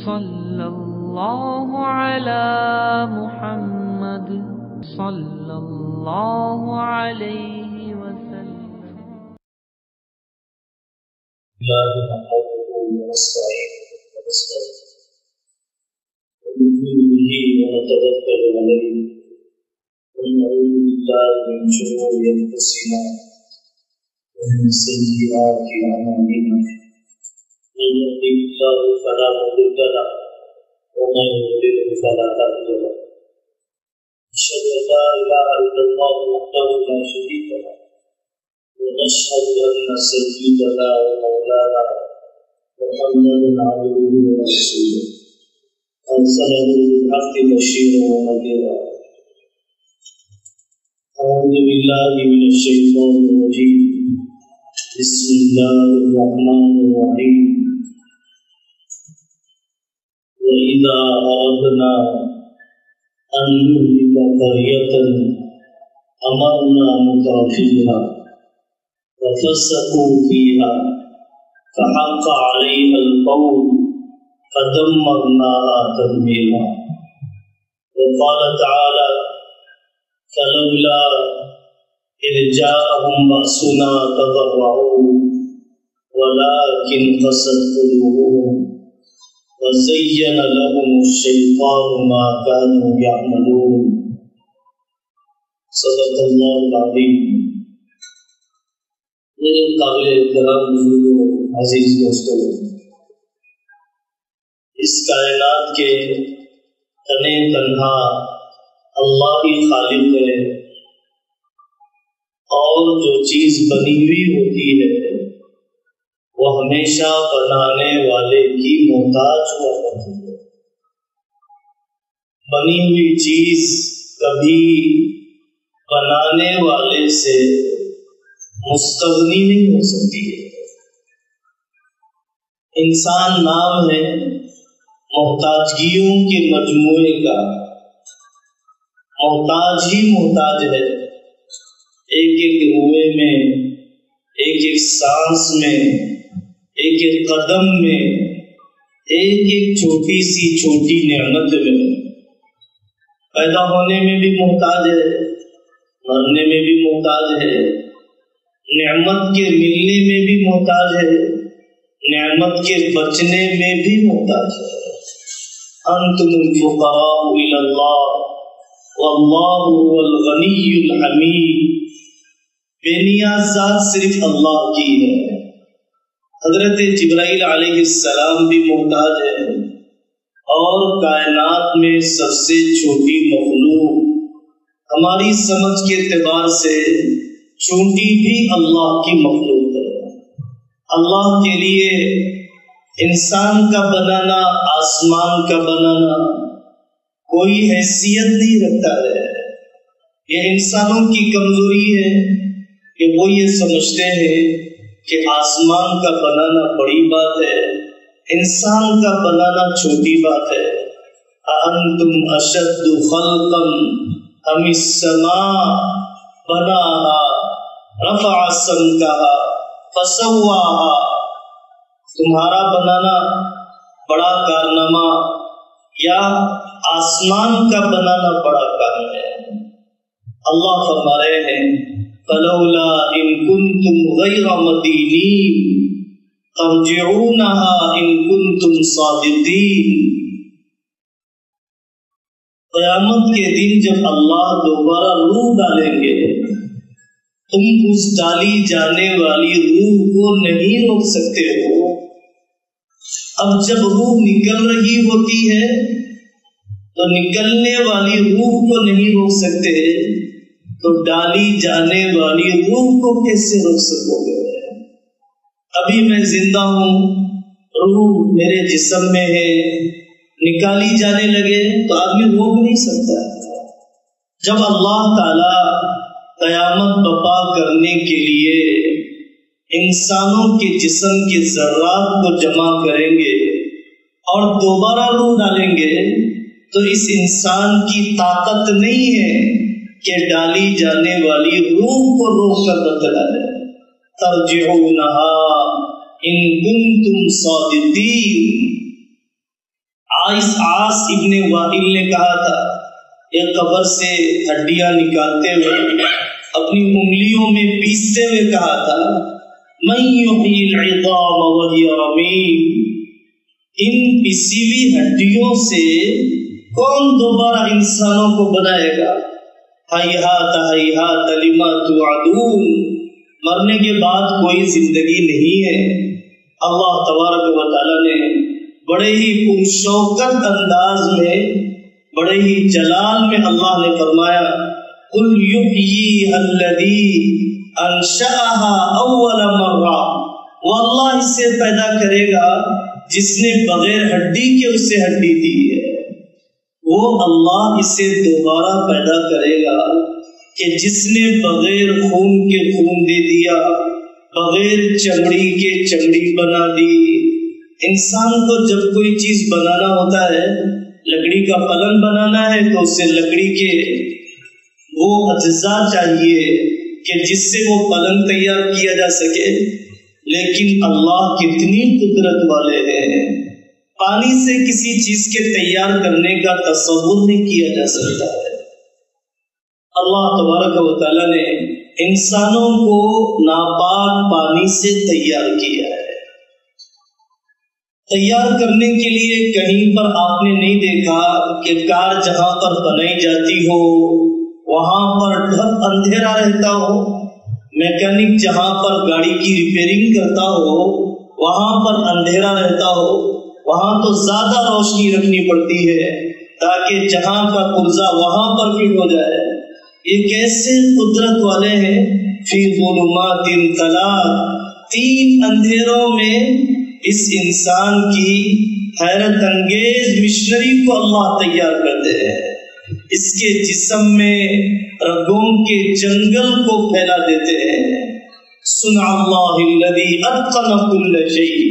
صلی اللہ علی محمد صلی اللہ علیہ وسلم. ونؤمن به ونتوكل عليه ونعوذ بالله من شرور انفسنا ومن سيئات اعمالنا من يهده الله فلا مضل له ومن يضلل فلا هادي له اشهد ان لا اله الا الله وحده لا شريك له ونشهد ان سيدنا ومولانا محمدا عبده ورسوله أرسله بالحق بشيرا ونذيرا. أعوذ بالله من الشيطان الرجيم. بسم الله الرحمن الرحيم. وإذا أردنا أن نهلك قرية أمرنا مترفيها وفسقوا فيها فحق عليها القول فدمرناها تدميرا. وقال تعالى فلولا إذ جاءهم بأسنا تضرعوا ولكن قست قلوبهم وزين لهم الشيطان ما كانوا يعملون. صدق الله العظيم. میرے قابل احترام بزرگوں، عزیز دوستوں، اس کائنات کے تنے تنہا اللہ ہی خالق ہے، اور جو چیز بنی ہوئی ہوتی ہے وہ ہمیشہ بنانے والے کی محتاج ہوا کرتی ہے. بنی ہوئی چیز کبھی بنانے والے سے مستغنی نہیں ہو سکتی ہے. انسان نام ہے محتاجگیوں کے مجموعے کا. محتاج ہی محتاج ہے. ایک ایک روئے میں، ایک ایک سانس میں، ایک ایک قدم میں، ایک ایک چھوٹی سی چھوٹی نعمت میں. پیدا ہونے میں بھی محتاج ہے، مرنے میں بھی محتاج ہے، نعمت کے ملنے میں بھی محتاج ہے، نعمت کے بچنے میں بھی محتاج ہے. انتم الفقراء الى اللہ واللہ هو الغنی الحمید. بے نیاز ذات صرف اللہ کی ہے. حضرت جبرائیل علیہ السلام بھی محتاج ہے، اور کائنات میں سب سے چھوٹی مخلوق ہماری سمجھ کے اعتبار سے چھوٹی بھی اللہ کی مخلوق ہے. اللہ کے لیے انسان کا بنانا، آسمان کا بنانا کوئی حیثیت نہیں رکھتا ہے. یہ انسانوں کی کمزوری ہے کہ وہ یہ سمجھتے ہیں کہ آسمان کا بنانا بڑی بات ہے، انسان کا بنانا چھوٹی بات ہے. أَأَنْتُمْ أَشَدُّ خَلْقًا أَمِ السَّمَاءُ بَنَاهَا رَفَعَ سَمْكَهَا فَسَوَّاهَا. تمہارا بنانا بڑا کارنامہ یا آسمان کا بنانا بڑا کارنامہ ہے؟ اللہ فرما رہے ہیں فَلَوْلَا إِن كُنتُمْ غَيْرَ مَدِينِينَ تَرْجِعُونَهَا إِن كُنتُمْ صَادِقِينَ. قیامت کے دن جب اللہ دوبارہ روح ڈالیں گے، تم اس ڈالی جانے والی روح کو نہیں روک سکتے ہو. اب جب روح نکل رہی ہوتی ہے تو نکلنے والی روح کو نہیں روک سکتے، تو ڈالی جانے والی روح کو کیسے روک سکو گے؟ ابھی میں زندہ ہوں، روح میرے جسم میں ہے، نکالی جانے لگے تو آدمی روک نہیں سکتا. جب اللہ تعالی قیامت برپا کرنے کے لیے انسانوں کے جسم کے ذرات کو جمع کریں گے اور دوبارہ روح ڈالیں گے، تو اس انسان کی طاقت نہیں ہے کہ ڈالی جانے والی روح کو روک کر بتلا دے. ترجعونها ان کنتم صادقین. عاص ابن وائل نے کہا تھا، ایک قبر سے ہڈیاں نکالتے ہوئے اپنی انگلیوں میں پیستے ہوئے کہا تھا، من یحیی العظام وہی رمیم، ان پسی ہوئی ہڈیوں سے کون دوبارہ انسانوں کو بنائے گا؟ ہیہات لما توعدون، مرنے کے بعد کوئی زندگی نہیں ہے۔ اللہ تبارک و تعالیٰ نے بڑے ہی پرشوکت انداز میں، بڑے ہی جلال میں اللہ نے فرمایا، قل یحییھا الذی انشأھا اول مرہ، وہ اللہ اسے پیدا کرے گا جس نے بغیر ہڈی کے اسے ہڈی دی ہے، وہ اللہ اسے دوبارہ پیدا کرے گا کہ جس نے بغیر خون کے خون دے دیا، بغیر چمڑی کے چمڑی بنا دی۔ انسان کو جب کوئی چیز بنانا ہوتا ہے، لکڑی کا پلنگ بنانا ہے تو اسے لکڑی کے وہ اجزاء چاہیے کہ جس سے وہ پلنگ تیار کیا جا سکے، لیکن اللہ کتنی قدرت والے ہیں، پانی سے کسی چیز کے تیار کرنے کا تصور نہیں کیا جا سکتا ہے۔ اللہ تبارک و تعالیٰ نے انسانوں کو ناپاک پانی سے تیار کیا ہے۔ تیار کرنے کے لیے کہیں پر آپ نے نہیں دیکھا کہ کار جہاں پر بنائی جاتی ہو وہاں پر ڈھک اندھیرا رہتا ہو، میکینک جہاں پر گاڑی کی ریپیئرنگ کرتا ہو وہاں پر اندھیرا رہتا ہو، وہاں تو زیادہ روشنی رکھنی پڑتی ہے تاکہ جہاں کا پرزہ وہاں پر فٹ ہو جائے۔ یہ کیسے قدرت والے ہیں؟ فی ظلمات ثلاث، تین اندھیروں میں اس انسان کی حیرت انگیز مشنری کو اللہ تیار کرتے ہیں، اس کے جسم میں رگوں کے جنگل کو پھیلا دیتے ہیں۔ صنع اللہ الذی اتقن کل شیء،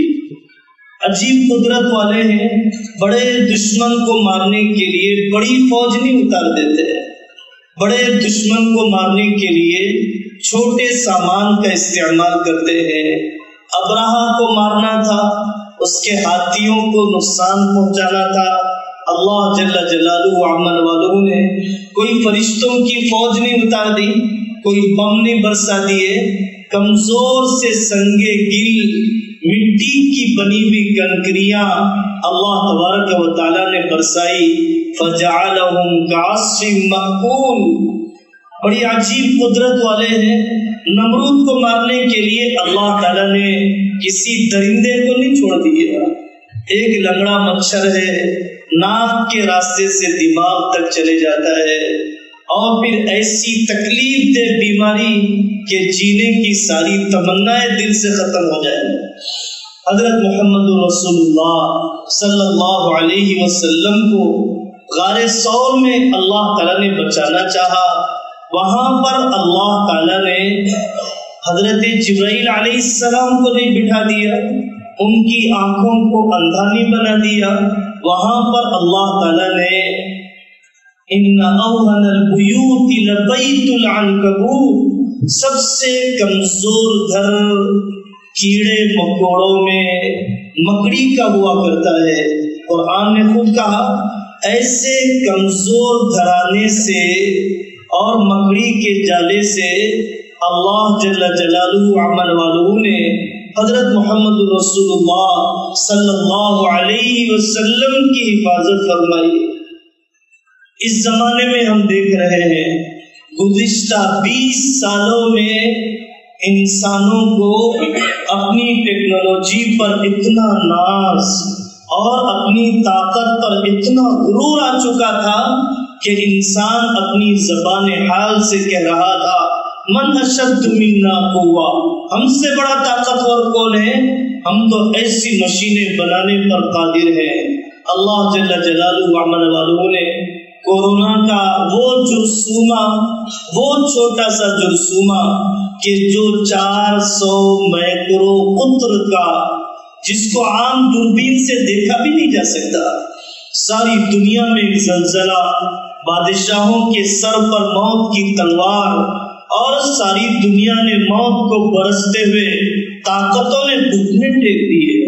عجیب قدرت والے ہیں، بڑے دشمن کو مارنے کے لیے بڑی فوج نہیں اتار دیتے ہیں، بڑے دشمن کو مارنے کے لیے چھوٹے سامان کا استعمال کرتے ہیں۔ ابراہا کو مارنا تھا، اس کے ہاتھیوں کو نقصان پہنچانا تھا، اللہ جل جلالہ عمل والوں نے کوئی فرشتوں کی فوج نہیں اتار دی، کوئی بم نہیں برسا دیے، کمزور سے سنگے گل مٹی کی بنی ہوئی کنکریاں اللہ تبارک و تعالیٰ نے برسائی، فجعلہم کعصف مأکول۔ بڑی عجیب قدرت والے ہیں، نمرود کو مارنے کے لیے اللہ تعالیٰ نے کسی درندے کو نہیں چھوڑ دیا، ایک لنگڑا مچھر ہے، ناک کے راستے سے دماغ تک چلے جاتا ہے، اور پھر ایسی تکلیف دہ بیماری کہ جینے کی ساری تمنائیں دل سے ختم ہو جائیں۔ حضرت محمد رسول اللہ صلی اللہ علیہ وسلم کو غار ثور میں اللہ تعالیٰ نے بچانا چاہا، وہاں پر اللہ تعالیٰ نے حضرت جبرائیل علیہ السلام کو نہیں بٹھا دیا، ان کی آنکھوں کو اندھا نہیں بنا دیا، وہاں پر اللہ تعالیٰ نے ان اوہن البیوت لبیت العنکبوت، سب سے کمزور گھر کیڑے مکوڑوں میں مکڑی کا ہوا کرتا ہے۔ قرآن نے خود کہا ایسے کمزور گھرانے سے اور مکڑی کے جالے سے اللہ جل جلالہ عمل والوں نے حضرت محمد رسول اللہ صلی اللہ علیہ وسلم کی حفاظت فرمائی۔ اس زمانے میں ہم دیکھ رہے ہیں گزشتہ 20 سالوں میں انسانوں کو اپنی ٹیکنالوجی پر اتنا ناز اور اپنی طاقت پر اتنا غرور آ چکا تھا کہ انسان اپنی زبان حال سے کہہ رہا تھا من اشد منا قوہ، ہم سے بڑا طاقتور کون ہے؟ ہم تو ایسی مشینیں بنانے پر قادر ہیں۔ اللہ جل جلالہ عمل والوں نے کورونا کا وہ جرثومہ، وہ چھوٹا سا جرثومہ کہ جو 400 مائکرو قطر کا، جس کو عام دوربین سے دیکھا بھی نہیں جا سکتا، ساری دنیا میں ایک زلزلہ، بادشاہوں کے سر پر موت کی تلوار، اور ساری دنیا نے موت کو برستے ہوئے طاقتوں نے گھٹنے ٹیک دیے۔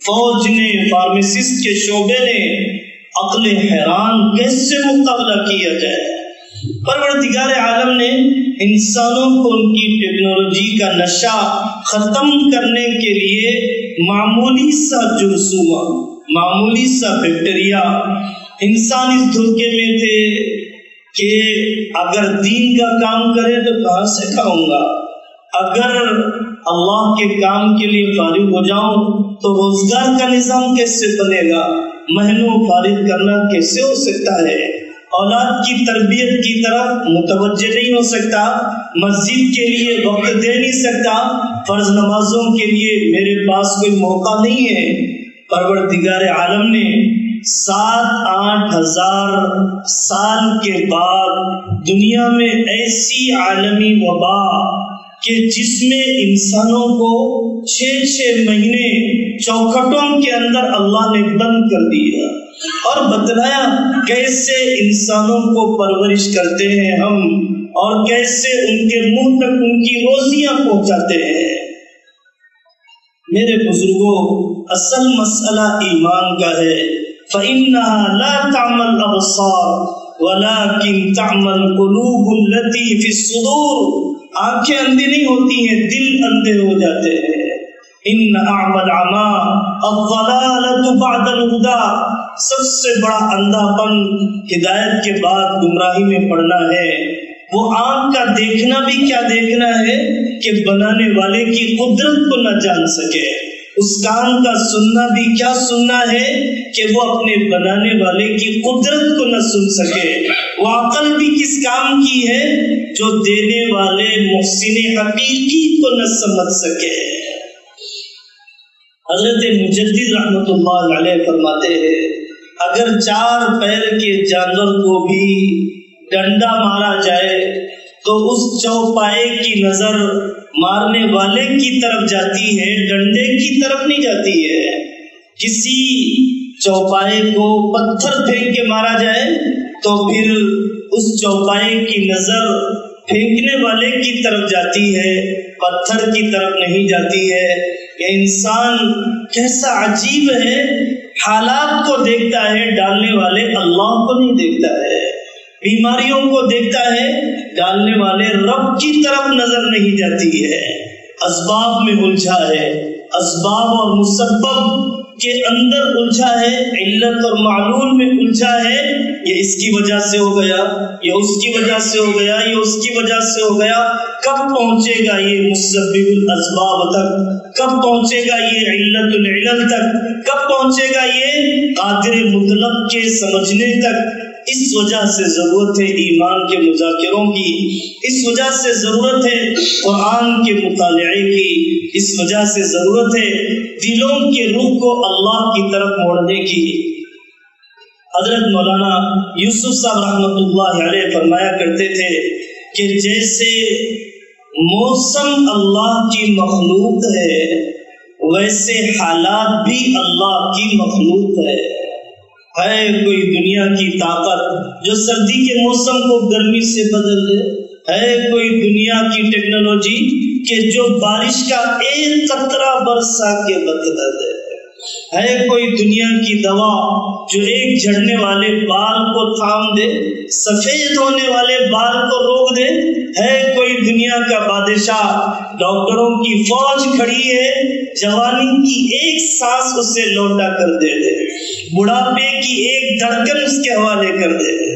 فوج نے، فارمیسسٹ کے شعبے نے عقل حیران کیسے مقابلہ کیا جائے۔ پروردگار عالم نے انسانوں کو ان کی ٹیکنالوجی کا نشہ ختم کرنے کے لیے معمولی سا جرثومہ، معمولی سا بیکٹیریا، انسان اس دھوکے میں تھے کہ اگر دین کا کام کرے تو کہاں سے کھاؤں گا، اگر اللہ کے کام کے لیے فارغ ہو جاؤں تو روزگار کا نظام کیسے بنے گا، مہینوں فارغ کرنا کیسے ہو سکتا ہے، اولاد کی تربیت کی طرف متوجہ نہیں ہو سکتا، مسجد کے لیے وقت دے نہیں سکتا، فرض نمازوں کے لیے میرے پاس کوئی موقع نہیں ہے۔ پروردگار عالم نے 7-8 ہزار سال کے بعد دنیا میں ایسی عالمی وبا کہ جس میں انسانوں کو 6 مہینے چوکھٹوں کے اندر اللہ نے بند کر دیا اور بتلایا کیسے انسانوں کو پرورش کرتے ہیں ہم اور کیسے ان کے منہ تک ان کی روزیاں پہنچاتے ہیں۔ میرے بزرگوں، اصل مسئلہ ایمان کا ہے۔ فَإِنَّهَا لَا تَعْمَى الْأَبْصَارُ وَلَكِنْ تَعْمَى الْقُلُوبُ الَّتِي فِي الصُّدُورِ۔ آنکھیں اندھی نہیں ہوتی ہیں، دل اندھے ہو جاتے ہیں۔ إِنَّ أَعْمَى الْعَمَى الضَّلَالَةُ بَعْدَ الْهُدَى۔ سب سے بڑا اندھا پن ہدایت کے بعد گمراہی میں پڑنا ہے۔ وہ آنکھ کا دیکھنا بھی کیا دیکھنا ہے کہ بنانے والے کی قدرت کو نہ جان سکے، اس کان کا سننا بھی کیا سننا ہے کہ وہ اپنے بنانے والے کی قدرت کو نہ سن سکے۔ وہ عقل بھی کس کام کی ہے جو دینے والے محسن حقیقی کو نہ سمجھ سکے۔ حضرت مجدد رحمۃ اللہ علیہ فرماتے ہیں اگر 4 پیر کے جانور کو بھی ڈنڈا مارا جائے تو اس چوپائے کی نظر مارنے والے کی طرف جاتی ہے، ڈنڈے کی طرف نہیں جاتی ہے۔ کسی چوپائے کو پتھر پھینک کے مارا جائے تو پھر اس چوپائے کی نظر پھینکنے والے کی طرف جاتی ہے، پتھر کی طرف نہیں جاتی ہے۔ یہ انسان کیسا عجیب ہے، حالات کو دیکھتا ہے، ڈالنے والے اللہ کو نہیں دیکھتا ہے، بیماریوں کو دیکھتا ہے، ڈالنے والے رب کی طرف نظر نہیں جاتی ہے، اسباب میں الجھا ہے، اسباب اور مسبب کے اندر الجھا ہے، علت اور معلول میں الجھا ہے۔ یہ اس کی وجہ سے ہو گیا، یہ اس کی وجہ سے ہو گیا، یہ اس کی وجہ سے ہو گیا۔ کب پہنچے گا یہ مسبب الاسباب تک؟ کب پہنچے گا یہ علت العلل تک؟ کب پہنچے گا یہ قادر مطلق کے سمجھنے تک؟ اس وجہ سے ضرورت ہے ایمان کے مذاکروں کی، اس وجہ سے ضرورت ہے قرآن کے مطالعے کی، اس وجہ سے ضرورت ہے دلوں کے رخ کو اللہ کی طرف موڑنے کی۔ حضرت مولانا یوسف صاحب رحمۃ اللہ علیہ فرمایا کرتے تھے کہ جیسے موسم اللہ کی مخلوق ہے ویسے حالات بھی اللہ کی مخلوق ہے۔ ہے کوئی دنیا کی طاقت جو سردی کے موسم کو گرمی سے بدل دے؟ ہے کوئی دنیا کی ٹیکنالوجی کہ جو بارش کا ایک قطرہ برسا کے بدلا دے؟ ہے کوئی دنیا کی دوا جو ایک جھڑنے والے بال کو تھام دے، سفید ہونے والے بال کو روک دے؟ ہے کوئی دنیا کا بادشاہ ڈاکٹروں کی فوج کھڑی ہے، جوانی کی ایک سانس اسے لوٹا کر دے دے، بڑھاپے کی ایک دھڑکن اس کے حوالے کر دے دے؟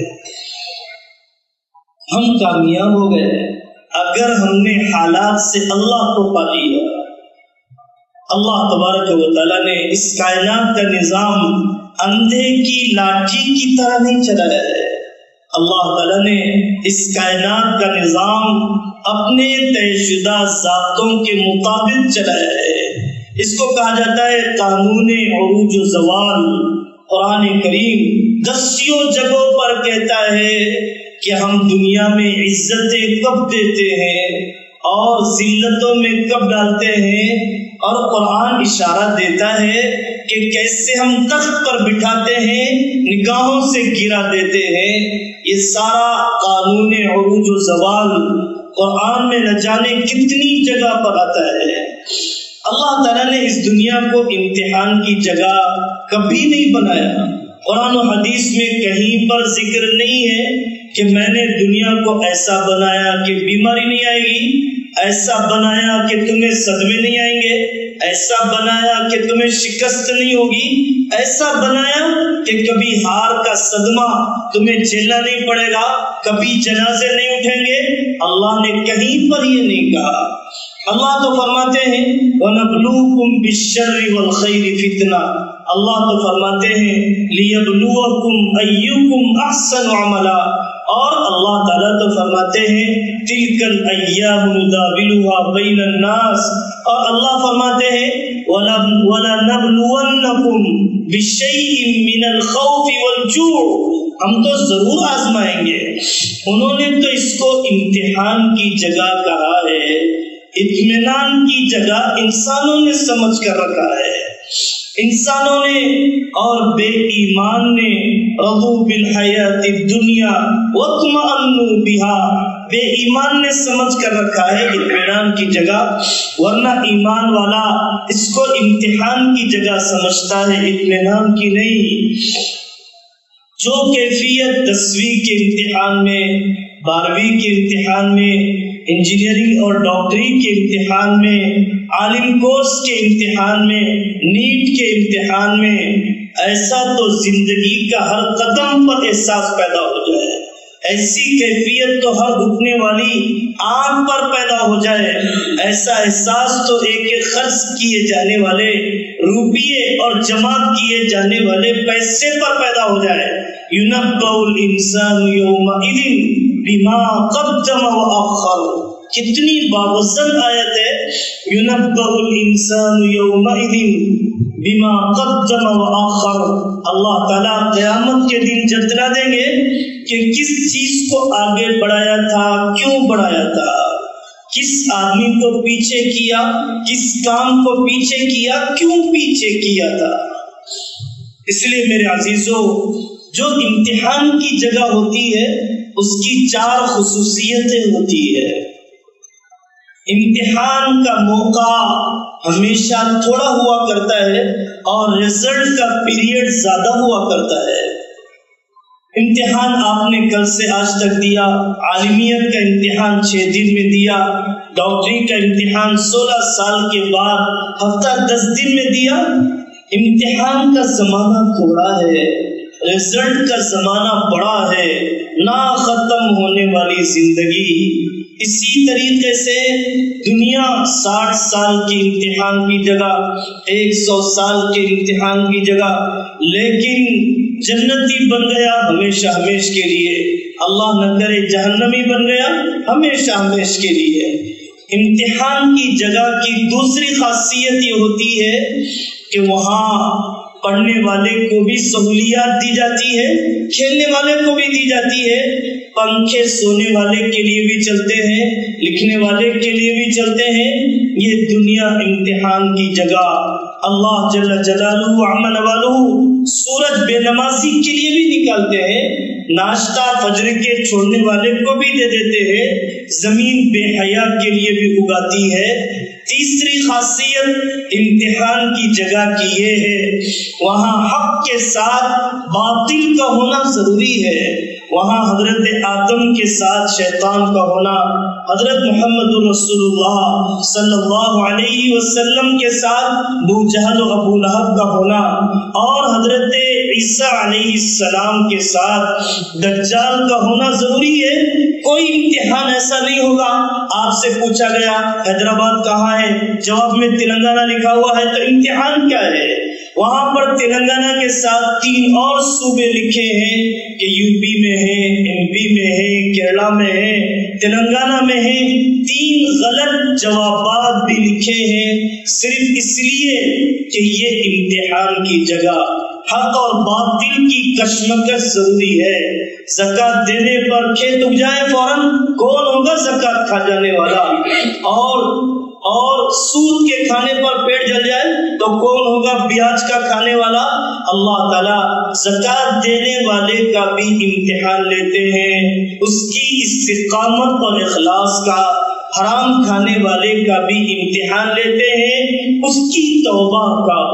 ہم کامیاب ہو گئے اگر ہم نے حالات سے اللہ کو پا لیا۔ اللہ تبارک و تعالیٰ نے اس کائنات کا نظام اندھے کی لاٹھی کی طرح نہیں چلایا ہے۔ اللہ تعالیٰ نے اس کائنات کا نظام اپنے طے شدہ ذاتوں کے مطابق چلایا ہے۔ اس کو کہا جاتا ہے قانون عروج و زوال۔ قرآن کریم دسیوں جگہوں پر کہتا ہے کہ ہم دنیا میں عزتیں کب دیتے ہیں اور ذلتوں میں کب ڈالتے ہیں، اور قرآن اشارہ دیتا ہے کہ کیسے ہم تخت پر بٹھاتے ہیں، نگاہوں سے گرا دیتے ہیں۔ یہ سارا قانون عروج و زوال قرآن میں نہ جانے کتنی جگہ پر آتا ہے۔ اللہ تعالیٰ نے اس دنیا کو امتحان کی جگہ کبھی نہیں بنایا. قرآن و حدیث میں کہیں پر ذکر نہیں ہے کہ میں نے دنیا کو ایسا بنایا کہ بیماری نہیں آئے گی، ایسا بنایا کہ تمہیں صدمے نہیں آئیں گے، ایسا بنایا کہ تمہیں شکست نہیں ہوگی، ایسا بنایا کہ کبھی ہار کا صدمہ تمہیں جھیلنا نہیں پڑے گا، کبھی جنازے نہیں اٹھیں گے. اللہ نے کہیں پر یہ نہیں کہا. اللہ تو فرماتے ہیں وَنَبْلُوكُمْ بِالشَّرِّ وَالْخَيْرِ فِتْنَةً. اللہ تو فرماتے ہیں لِيَبْلُوَكُمْ أَيُّكُمْ أَحْسَنُ عَمَلًا. اور اللہ تعالیٰ تو فرماتے ہیں تِلْكَ الْأَيَّامُ نُدَاوِلُهَا بَيْنَ النَّاسِ. اور اللہ فرماتے ہیں وَلَنَبْلُوَنَّكُمْ بِشَيْءٍ مِّنَ الْخَوْفِ وَالْجُوعِ. ہم تو ضرور آزمائیں گے. انہوں نے تو اس کو امتحان کی جگہ کہا ہے، اطمینان کی جگہ انسانوں نے سمجھ کر رکھا ہے. انسانوں نے اور بے ایمان نے رضوا بالحیات الدنیا واطمأنوا بها. بے ایمان نے سمجھ کر رکھا ہے اطمینان کی جگہ، ورنہ ایمان والا اس کو امتحان کی جگہ سمجھتا ہے، اطمینان کی نہیں. جو کیفیت 10ویں کے امتحان میں، 12ویں کے امتحان میں، انجینئرنگ اور ڈاکٹری کے امتحان میں، عالم کورس کے امتحان میں، نیٹ کے امتحان میں، ایسا تو زندگی کا ہر قدم پر احساس پیدا ہو جائے. ایسی کیفیت تو ہر گھٹنے والی آنکھ پر پیدا ہو جائے. ایسا احساس تو ایک ایک خرچ کیے جانے والے روپیے اور جمع کیے جانے والے پیسے پر پیدا ہو جائے. يُنَبَّأُ الْإِنسَانُ يَوْمَئِذٍ بِمَا قَدَّمَ وَأَخَّرَ. کتنی باوزن آیت ہے. يُنَبَّأُ الْإِنسَانُ يَوْمَئِذٍ بِمَا قَدَّمَ وَأَخَّرَ. اللہ تعالیٰ قیامت کے دن جتلا دیں گے کہ کس چیز کو آگے بڑھایا تھا، کیوں بڑھایا تھا، کس آدمی کو پیچھے کیا، کس کام کو پیچھے کیا، کیوں پیچھے کیا تھا. اس لیے میرے عزیزوں، جو امتحان کی جگہ ہوتی ہے اس کی 4 خصوصیتیں ہوتی ہے. امتحان کا موقع ہمیشہ تھوڑا ہوا کرتا ہے اور رزلٹ کا پیریڈ زیادہ ہوا کرتا ہے. امتحان آپ نے کل سے آج تک دیا، عالمیت کا امتحان 6 دن میں دیا، ڈاکٹری کا امتحان 16 سال کے بعد ہفتہ 10 دن میں دیا. امتحان کا زمانہ تھوڑا ہے، رزلٹ کا زمانہ بڑا ہے، نہ ختم ہونے والی زندگی. اسی طریقے سے دنیا 60 سال کی امتحان کی جگہ، 100 سال کے امتحان کی جگہ، لیکن جنتی بن گیا ہمیشہ ہمیش کے لیے، اللہ نہ کرے جہنمی بن گیا ہمیشہ ہمیش کے لیے. امتحان کی جگہ کی دوسری خاصیت یہ ہوتی ہے کہ وہاں پڑھنے والے کو بھی سہولیات دی جاتی ہے، کھیلنے والے کو بھی دی جاتی ہے، پنکھے سونے والے کے لیے بھی چلتے ہیں، لکھنے والے کے لیے بھی چلتے ہیں. یہ دنیا امتحان کی جگہ. اللہ جل جلالہ عمل والہ سورج بے نمازی کے لیے بھی نکالتے ہیں، ناشتہ فجر کے چھوڑنے والے کو بھی دے دیتے ہیں، زمین بے حیا کے لیے بھی اگاتی ہے. تیسری خاصیت امتحان کی جگہ کی یہ ہے، وہاں حق کے ساتھ باطل کا ہونا ضروری ہے. وہاں حضرت آدم کے ساتھ شیطان کا ہونا، حضرت محمد رسول اللہ صلی اللہ علیہ وسلم کے ساتھ ابو جہل و ابو لہب کا ہونا، اور حضرت عیسیٰ علیہ السلام کے ساتھ دجال کا ہونا ضروری ہے. کوئی امتحان ایسا نہیں ہوگا آپ سے پوچھا گیا حیدرآباد کہاں ہے، جواب میں تلنگانہ لکھا ہوا ہے، تو امتحان کیا ہے؟ وہاں پر تلنگانہ کے ساتھ 3 اور صوبے لکھے ہیں کہ یو پی میں ہے، ایم پی میں ہے، کیرلا میں ہے، تلنگانہ میں ہے. 3 غلط جوابات بھی لکھے ہیں صرف اس لیے کہ یہ امتحان کی جگہ. حق اور باطل کی کشمکش ضروری ہے. زکات دینے پر کھیت اگ جائے فوراً کون ہوگا زکات کھا جانے والا، اور سود کے کھانے پر پیٹ جل جائے تو کون ہوگا بیاج کا کھانے والا. اللہ تعالیٰ زکات دینے والے کا بھی امتحان لیتے ہیں، اس کی استقامت اور اخلاص کا. حرام کھانے والے کا بھی امتحان لیتے ہیں، اس کی توبہ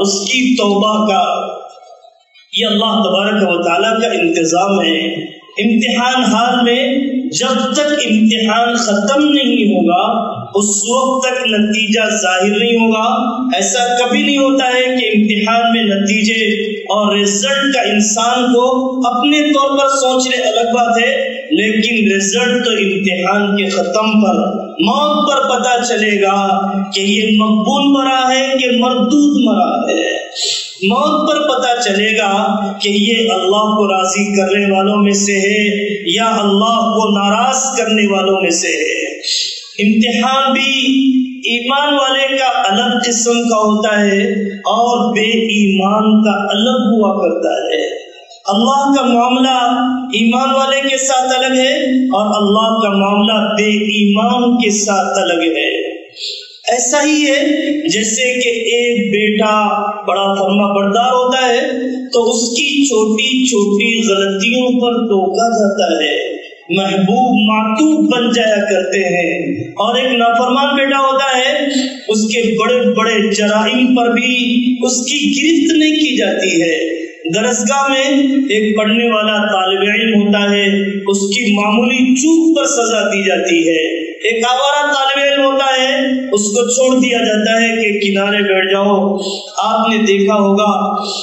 کا یہ اللہ تبارک و تعالیٰ کا انتظام ہے۔ امتحان حال میں جب تک امتحان ختم نہیں ہوگا اس وقت تک نتیجہ ظاہر نہیں ہوگا۔ ایسا کبھی نہیں ہوتا ہے کہ امتحان میں نتیجے اور رزلٹ کا انسان کو اپنے طور پر سوچنے الگ بات ہے، لیکن رزلٹ تو امتحان کے ختم پر، موت پر پتہ چلے گا کہ یہ مقبول مرا ہے کہ مردود مرا ہے۔ موت پر پتہ چلے گا کہ یہ اللہ کو راضی کرنے والوں میں سے ہے یا اللہ کو ناراض کرنے والوں میں سے ہے۔ امتحان بھی ایمان والے کا الگ قسم کا ہوتا ہے اور بے ایمان کا الگ ہوا کرتا ہے۔ اللہ کا معاملہ ایمان والے کے ساتھ الگ ہے اور اللہ کا معاملہ بے ایمان کے ساتھ الگ ہے۔ ایسا ہی ہے جیسے کہ ایک بیٹا بڑا فرما بردار ہوتا ہے تو اس کی چھوٹی چھوٹی غلطیوں پر ٹوکا جاتا ہے، محبوب معطوب بن جایا کرتے ہیں، اور ایک نافرمان بیٹا ہوتا ہے اس کے بڑے بڑے جرائم پر بھی اس کی گرفت نہیں کی جاتی ہے۔ درسگاہ میں ایک پڑھنے والا طالب علم ہوتا ہے، اس کی معمولی چوک پر سزا دی جاتی ہے۔ ایک آوارہ طالب علم ہوتا ہے، اس کو چھوڑ دیا جاتا ہے کہ کنارے بیٹھ جاؤ۔ آپ نے دیکھا ہوگا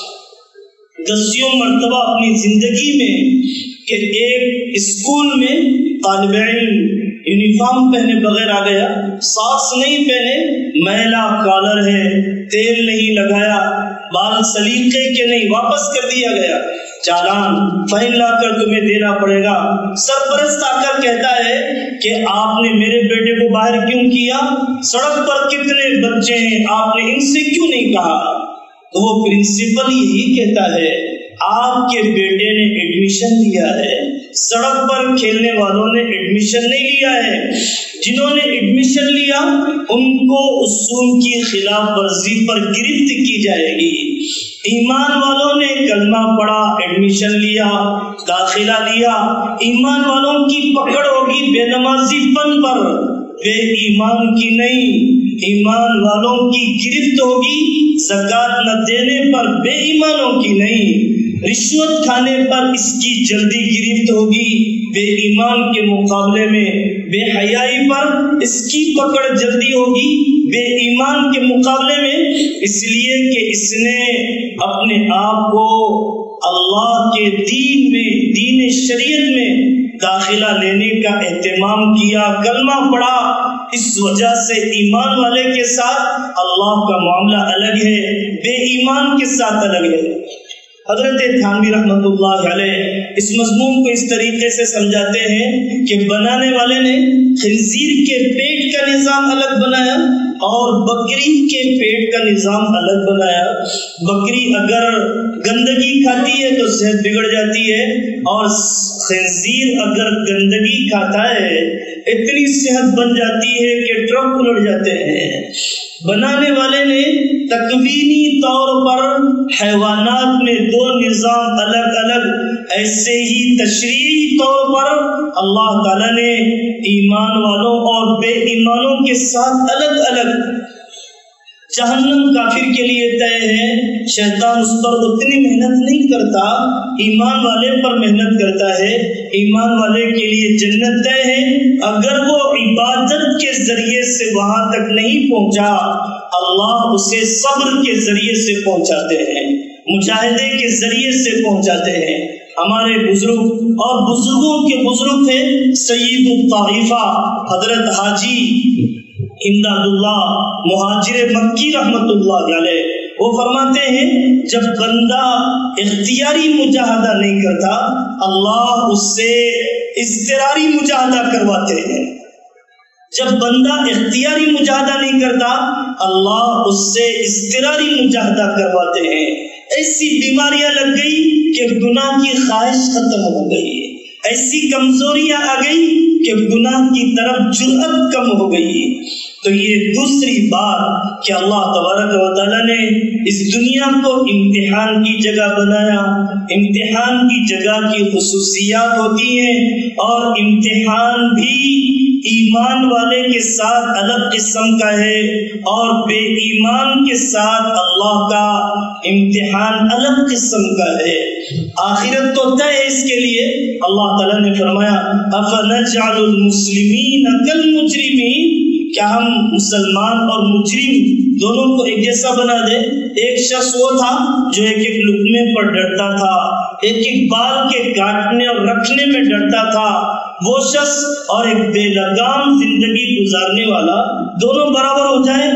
دسیوں مرتبہ اپنی زندگی میں کہ ایک اسکول میں طالب علم یونیفارم پہنے بغیر آ گیا، ساکس نہیں پہنے، میلا کالر ہے، تیل نہیں لگایا، بال سلیقے کے نہیں، واپس کر دیا گیا، چالان فائن لا کر تمہیں دینا پڑے گا۔ سرپرست آ کر کہتا ہے کہ آپ نے میرے بیٹے کو باہر کیوں کیا؟ سڑک پر کتنے بچے ہیں، آپ نے ان سے کیوں نہیں کہا؟ تو وہ پرنسپل یہی کہتا ہے آپ کے بیٹے نے ایڈمیشن لیا ہے، سڑک پر کھیلنے والوں نے ایڈمیشن نہیں لیا ہے۔ جنہوں نے ایڈمیشن لیا ان کو اصول کی خلاف ورزی پر گرفت کی جائے گی۔ ایمان والوں نے کلمہ پڑھا، ایڈمیشن لیا، داخلہ لیا، ایمان والوں کی پکڑ ہوگی بے نمازی پن پر، بے ایمان کی نہیں۔ ایمان والوں کی گرفت ہوگی زکات نہ دینے پر، بے ایمانوں کی نہیں۔ رشوت کھانے پر اس کی جلدی گرفت ہوگی، بے ایمان کے مقابلے میں بے حیائی پر اس کی پکڑ جلدی ہوگی، بے ایمان کے مقابلے میں، اس لیے کہ اس نے اپنے آپ کو اللہ کے دین میں، دین شریعت میں داخلہ لینے کا اہتمام کیا، کلمہ پڑھا۔ اس وجہ سے ایمان والے کے ساتھ اللہ کا معاملہ الگ ہے، بے ایمان کے ساتھ الگ ہے۔ حضرت تھانوی رحمۃ اللہ علیہ اس مضمون کو اس طریقے سے سمجھاتے ہیں کہ بنانے والے نے خنزیر کے پیٹ کا نظام الگ بنایا اور بکری کے پیٹ کا نظام الگ بنایا۔ بکری اگر گندگی کھاتی ہے تو صحت بگڑ جاتی ہے، اور خنزیر اگر گندگی کھاتا ہے اتنی صحت بن جاتی ہے کہ ٹرک الٹ جاتے ہیں۔ بنانے والے نے تکوینی طور پر حیوانات میں دو نظام الگ الگ، ایسے ہی تشریعی طور پر اللہ تعالیٰ نے ایمان والوں اور بے ایمانوں کے ساتھ الگ الگ۔ جہنم کافر کے لیے طے ہے، شیطان اس پر اتنی محنت نہیں کرتا، ایمان والے پر محنت کرتا ہے۔ ایمان والے کے لیے جنت طے ہے، اگر وہ عبادت کے ذریعے سے وہاں تک نہیں پہنچا، اللہ اسے صبر کے ذریعے سے پہنچاتے ہیں، مجاہدے کے ذریعے سے پہنچاتے ہیں۔ ہمارے بزرگ اور بزرگوں کے بزرگ تھے سید الطائفہ حضرت حاجی امداد اللہ مہاجر مکی رحمت اللہ علیہ، وہ فرماتے ہیں جب بندہ اختیاری مجاہدہ نہیں کرتا اللہ اس سے اضطراری مجاہدہ کرواتے ہیں۔ جب بندہ اختیاری مجاہدہ نہیں کرتا اللہ اس سے اضطراری مجاہدہ کرواتے ہیں۔ ایسی بیماریاں لگ گئی کہ گناہ کی خواہش ختم ہو گئی، ایسی کمزوریاں آ گئی کہ گناہ کی طرف جرأت کم ہو گئی۔ تو یہ دوسری بات کہ اللہ تبارک و تعالیٰ نے اس دنیا کو امتحان کی جگہ بنایا۔ امتحان کی جگہ کی خصوصیات ہوتی ہیں، اور امتحان بھی ایمان والے کے ساتھ الگ قسم کا ہے اور بے ایمان کے ساتھ اللہ کا امتحان الگ قسم کا ہے. آخرت تو طے ہے اس کے لیے. اللہ تعالیٰ نے فرمایا أَفَنَجْعَلُ الْمُسْلِمِينَ كَالْمُجْرِمِينَ، کیا ہم مسلمان اور مجرم دونوں کو ایک جیسا بنا دے؟ ایک شخص وہ تھا جو ایک ایک لقمے پر ڈرتا تھا، ایک ایک بال کے کاٹنے اور رکھنے میں ڈرتا تھا. وہ شخص اور ایک بے لگام زندگی گزارنے والا دونوں برابر ہو جائے؟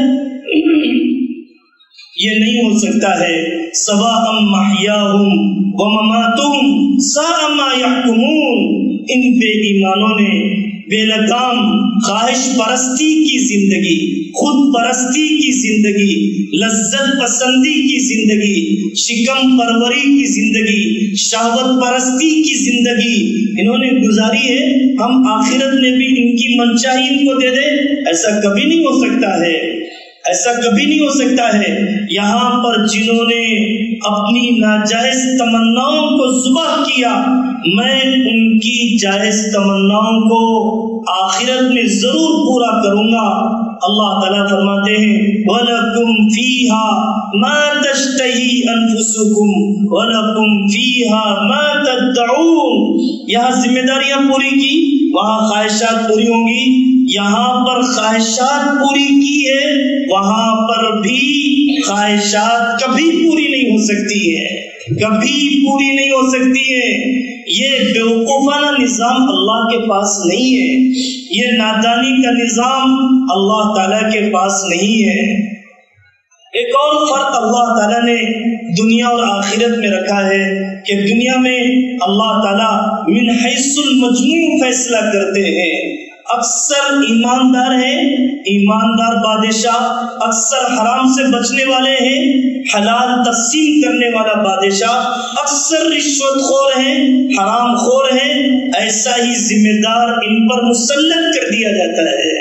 یہ نہیں ہو سکتا ہے. سواء محیاہم ومماتہم ساء ما یحکمون. ان بے ایمانوں نے بے لگام خواہش پرستی کی زندگی، خود پرستی کی زندگی، لذت پسندی کی زندگی، شکم پروری کی زندگی، شہوت پرستی کی زندگی انہوں نے گزاری ہے. ہم آخرت میں بھی ان کی منشاہی ان کو دے دیں؟ ایسا کبھی نہیں ہو سکتا ہے، ایسا کبھی نہیں ہو سکتا ہے. یہاں پر جنہوں نے اپنی ناجائز تمناؤں کو ذبح کیا، میں ان کی جائز تمناؤں کو آخرت میں ضرور پورا کروں گا. اللہ تعالیٰ فرماتے ہیں وَلَكُمْ فِيهَا مَا تَشْتَهِي أَنفُسُكُمْ وَلَكُمْ فِيهَا مَا تَدَّعُونَ. یہاں ذمہ داریاں پوری کی، وہاں خواہشات پوری ہوں گی. یہاں پر خواہشات پوری کی ہے، وہاں پر بھی خواہشات کبھی پوری نہیں ہو سکتی ہے، کبھی پوری نہیں ہو سکتی ہے. یہ بیوقوفانہ نظام اللہ کے پاس نہیں ہے، یہ نادانی کا نظام اللہ تعالیٰ کے پاس نہیں ہے. ایک اور فرق اللہ تعالیٰ نے دنیا اور آخرت میں رکھا ہے کہ دنیا میں اللہ تعالیٰ من حیث المجموع فیصلہ کرتے ہیں. اکثر ایماندار ہیں، ایماندار بادشاہ اکثر حرام سے بچنے والے ہیں، حلال تقسیم کرنے والا بادشاہ اکثر رشوت خور ہیں، حرام خور ہیں. ایسا ہی ذمہ دار ان پر مسلط کر دیا جاتا ہے.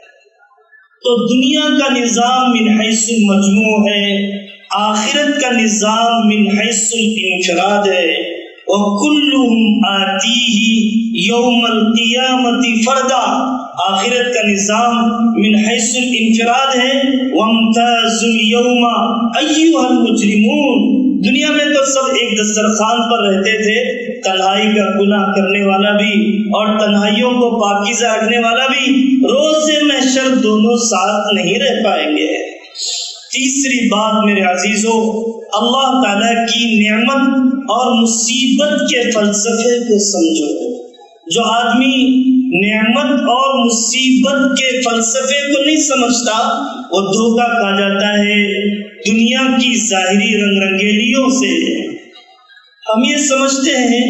تو دنیا کا نظام من حیث المجموع ہے، آخرت کا نظام من حیث الانفراد ہے. وَكُلُّهُمْ آتِيهِ يَوْمَ الْقِيَامَةِ فَرْدًا. آخرت کا نظام من حیث الانفراد ہے. وَامْتَازُوا الْيَوْمَ أَيُّهَا الْمُجْرِمُونَ. دنیا میں تو سب ایک دسترخوان پر رہتے تھے، تنہائی کا گناہ کرنے والا بھی اور تنہائیوں کو پاکیزہ رکھنے والا بھی روز محشر دونوں ساتھ نہیں رہ پائیں گے. تیسری بات میرے عزیزو، اللہ تعالیٰ کی نعمت اور مصیبت کے فلسفے کو سمجھو. جو آدمی نعمت اور مصیبت کے فلسفے کو نہیں سمجھتا وہ دھوکہ کھا جاتا ہے دنیا کی ظاہری رنگ رنگیلیوں سے. ہم یہ سمجھتے ہیں،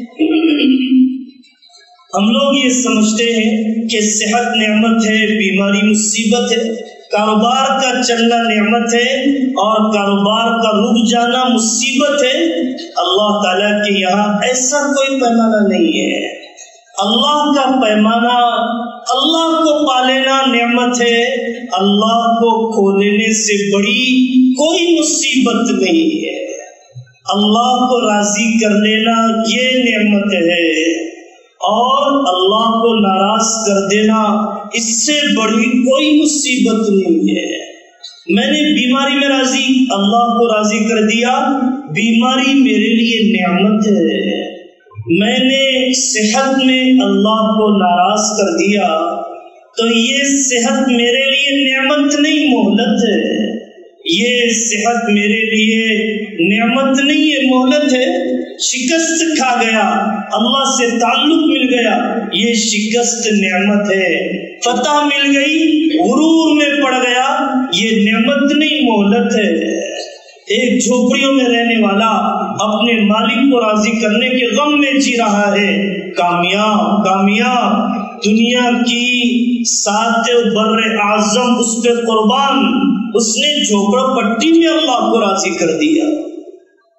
ہم لوگ یہ سمجھتے ہیں کہ صحت نعمت ہے، بیماری مصیبت ہے، کاروبار کا چلنا نعمت ہے اور کاروبار کا رک جانا مصیبت ہے. اللہ تعالیٰ کے یہاں ایسا کوئی پیمانہ نہیں ہے. اللہ کا پیمانہ اللہ کو پا لینا نعمت ہے، اللہ کو کھو لینے سے بڑی کوئی مصیبت نہیں ہے. اللہ کو راضی کر لینا یہ نعمت ہے اور اللہ کو ناراض کر دینا اس سے بڑی کوئی مصیبت نہیں ہے. میں نے بیماری میں راضی اللہ کو راضی کر دیا، بیماری میرے لیے نعمت ہے. میں نے صحت میں اللہ کو ناراض کر دیا تو یہ صحت میرے لیے نعمت نہیں، مہلت ہے. یہ صحت میرے لیے نعمت نہیں ہے، مہلت ہے. شکست کھا گیا، اللہ سے تعلق مل گیا، یہ شکست نعمت ہے. فتح مل گئی، غرور میں پڑ گیا، یہ نعمت نہیں، مہلت ہے. ایک جھوپڑیوں میں رہنے والا اپنے مالک کو راضی کرنے کے غم میں جی رہا ہے، کامیاب کامیاب. دنیا کی سات بر اعظم اس پہ قربان، اس نے جھوپڑ پٹی میں اللہ کو راضی کر دیا.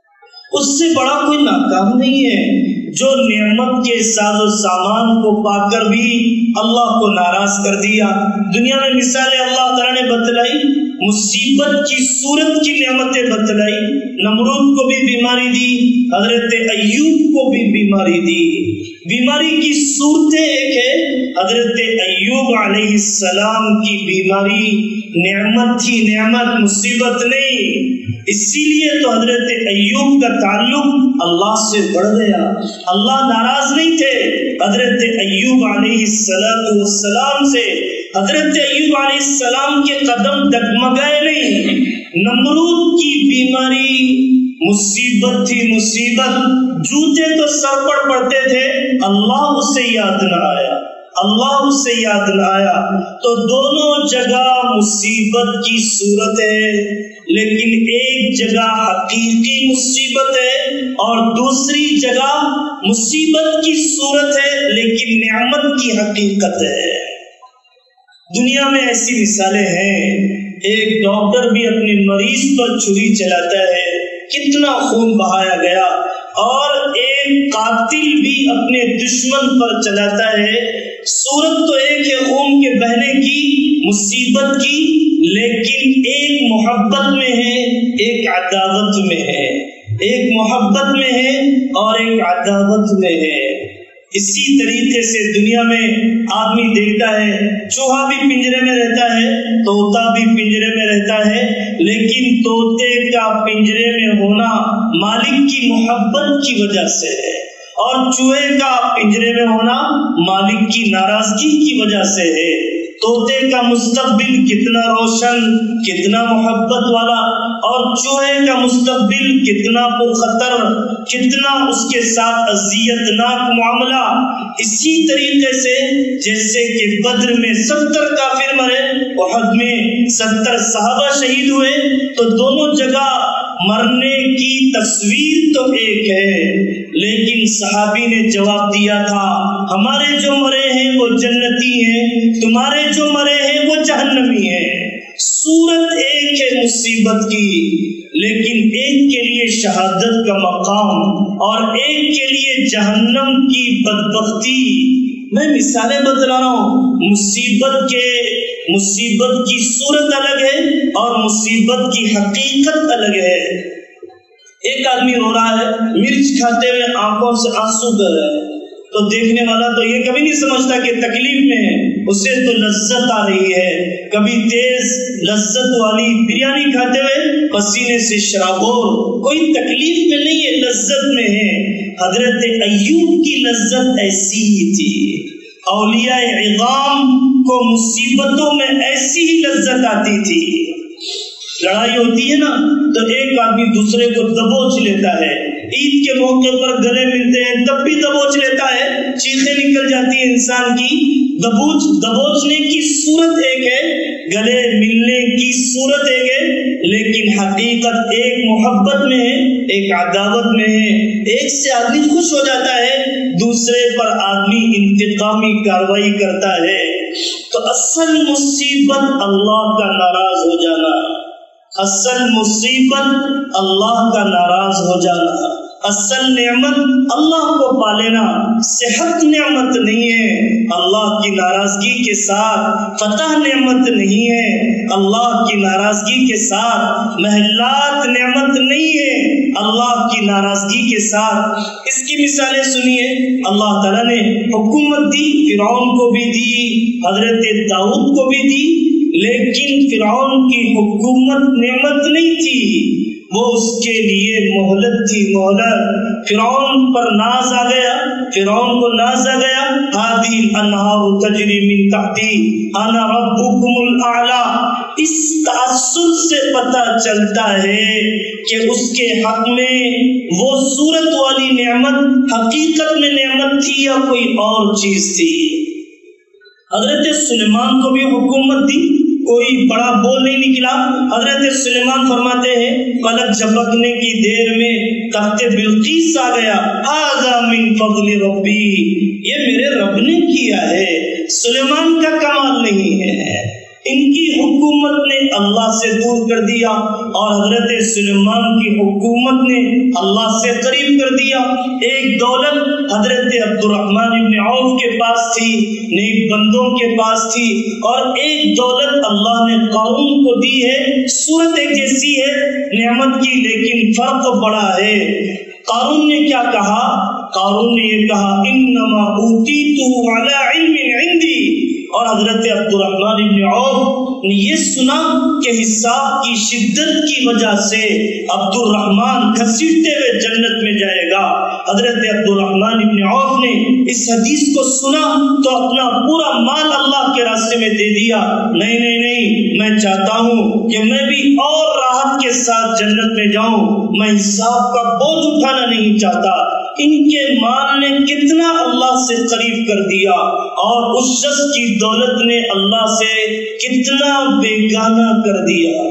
اس سے بڑا کوئی ناکام نہیں ہے جو نعمت کے ساز و سامان کو پا کر بھی اللہ کو ناراض کر دیا۔ دنیا میں مثالیں اللہ تعالیٰ نے بتلائی، مصیبت کی صورت کی نعمتیں بتلائی۔ نمرود کو بھی بیماری دی، حضرت ایوب کو بھی بیماری دی۔ بیماری کی صورتیں ایک ہے، حضرت ایوب علیہ السلام کی بیماری نعمت تھی، نعمت مصیبت نہیں۔ اسی لیے تو حضرت ایوب کا تعلق اللہ سے بڑھ گیا، اللہ ناراض نہیں تھے حضرت ایوب علیہ السلام سے۔ حضرت ایوب علیہ السلام کے قدم ڈگمگائے نہیں۔ نمرود کی بیماری مصیبت تھی، مصیبت، جوتے تو سر پر پڑتے تھے، اللہ اسے یاد نہ آیا، اللہ اسے یاد نہ آیا۔ تو دونوں جگہ مصیبت کی صورت ہے، لیکن ایک جگہ حقیقی مصیبت ہے اور دوسری جگہ مصیبت کی صورت ہے لیکن نعمت کی حقیقت ہے۔ دنیا میں ایسی مثالیں ہیں، ایک ڈاکٹر بھی اپنے مریض پر چھری چلاتا ہے، کتنا خون بہایا گیا، اور ایک قاتل بھی اپنے دشمن پر چلاتا ہے۔ صورت تو ایک ہے خون کے بہنے کی، مصیبت کی، لیکن ایک محبت میں ہے، ایک عداوت میں ہے، ایک محبت میں ہے اور ایک عداوت میں ہے۔ اسی طریقے سے دنیا میں آدمی دیکھتا ہے، چوہا بھی پنجرے میں رہتا ہے، طوطا بھی پنجرے میں رہتا ہے، لیکن طوطے کا پنجرے میں ہونا مالک کی محبت کی وجہ سے ہے، اور چوہے کا پنجرے میں ہونا مالک کی ناراضگی کی وجہ سے ہے۔ طوطے کا مستقبل کتنا روشن، کتنا محبت والا، اور چوہے کا مستقبل کتنا خطر، کتنا اس کے ساتھ اذیت ناک معاملہ۔ اسی طریقے سے جیسے کہ بدر میں 70 کافر مرے، احد میں 70 صحابہ شہید ہوئے، تو دونوں جگہ مرنے کی تصویر تو ایک ہے، لیکن صحابی نے جواب دیا تھا، ہمارے جو مرے ہیں وہ جنتی ہیں، تمہارے جو مرے ہیں وہ جہنمی ہیں۔ صورت ایک ہے مصیبت کی، لیکن ایک کے لیے شہادت کا مقام اور ایک کے لیے جہنم کی بدبختی۔ میں مثالیں بتلا رہا ہوں، مصیبت کی صورت الگ ہے اور مصیبت کی حقیقت الگ ہے۔ ایک آدمی رو رہا ہے، مرچ کھاتے ہوئے آنکھوں سے آنسو گر رہا ہے، تو دیکھنے والا تو یہ کبھی نہیں سمجھتا کہ تکلیف میں ہے، اسے تو لذت آ رہی ہے۔ کبھی تیز لذت والی بریانی کھاتے ہوئے پسینے سے شرابور، کوئی تکلیف میں نہیں ہے، لذت میں ہے۔ حضرت ایوب کی لذت ایسی ہی تھی، اولیاء عظام کو مصیبتوں میں ایسی ہی لذت آتی تھی۔ لڑائی ہوتی ہے نا تو ایک آدمی دوسرے کو دبوچ لیتا ہے، عید کے موقع پر گلے ملتے ہیں تب بھی دبوچ لیتا ہے، چیخیں نکل جاتی ہیں انسان کی۔ دبوچنے کی صورت ایک ہے، گلے ملنے کی صورت ایک ہے، لیکن حقیقت ایک محبت میں ہے، ایک عداوت میں ہے۔ ایک سے آدمی خوش ہو جاتا ہے، دوسرے پر آدمی انتقامی کارروائی کرتا ہے۔ تو اصل مصیبت اللہ کا ناراض ہو جانا، اصل مصیبت اللہ کا ناراض ہو جانا، اصل نعمت اللہ کو پا لینا۔ صحت نعمت نہیں ہے، اللہ کی ناراضگی کے ساتھ فتح نعمت نہیں ہے، اللہ کی ناراضگی کے ساتھ محلات نعمت نہیں ہے، اللہ کی ناراضگی کے ساتھ۔ اس کی مثالیں سنیے، اللہ تعالیٰ نے حکومت دی، فرعون کو بھی دی، حضرت داؤد کو بھی دی، لیکن فرعون کی حکومت نعمت نہیں تھی، وہ اس کے لیے مہلت تھی، مہلت۔ فرعون پر ناز آ گیا، فرعون کو ناز آ گیا، ہادی الانہار تجری من تحتی انا ربکم الاعلی۔ اس تأثر سے پتہ چلتا ہے کہ اس کے حق میں وہ صورت والی نعمت حقیقت میں نعمت تھی یا کوئی اور چیز تھی۔ حضرت سلیمان کو بھی حکومت دی، کوئی بڑا بول نہیں نکلا۔ حضرت سلیمان فرماتے ہیں پلک جھپکنے کی دیر میں تخت بلقیس آ گیا، ھذا من فضل ربی، یہ میرے رب نے کیا ہے، سلیمان کا کمال نہیں ہے۔ ان کی حکومت نے اللہ سے دور کر دیا اور حضرت سلیمان کی حکومت نے اللہ سے قریب کر دیا۔ ایک دولت حضرت عبد الرحمن ابن عوف کے پاس تھی، نیک بندوں کے پاس تھی، اور ایک دولت اللہ نے قارون کو دی ہے۔ صورت ایک جیسی ہے نعمت کی، لیکن فرق بڑا ہے۔ قارون نے کیا کہا؟ قارون نے یہ کہا انما اوتیتہ علی علم عندی، اور حضرت عبد الرحمن ابن عوف نے یہ سنا کہ حساب کی شدت کی وجہ سے عبد الرحمن گھسیٹتے ہوئے جنت میں جائے گا۔ حضرت عبد الرحمن ابن عوف نے اس حدیث کو سنا تو اپنا پورا مال اللہ کے راستے میں دے دیا۔ نہیں نہیں نہیں، میں چاہتا ہوں کہ میں بھی اور راحت کے ساتھ جنت میں جاؤں، میں حساب کا بوجھ اٹھانا نہیں چاہتا۔ ان کے مال نے کتنا اللہ سے قریب کر دیا، اور اس شخص کی دولت نے اللہ سے کتنا بیگانہ کر دیا۔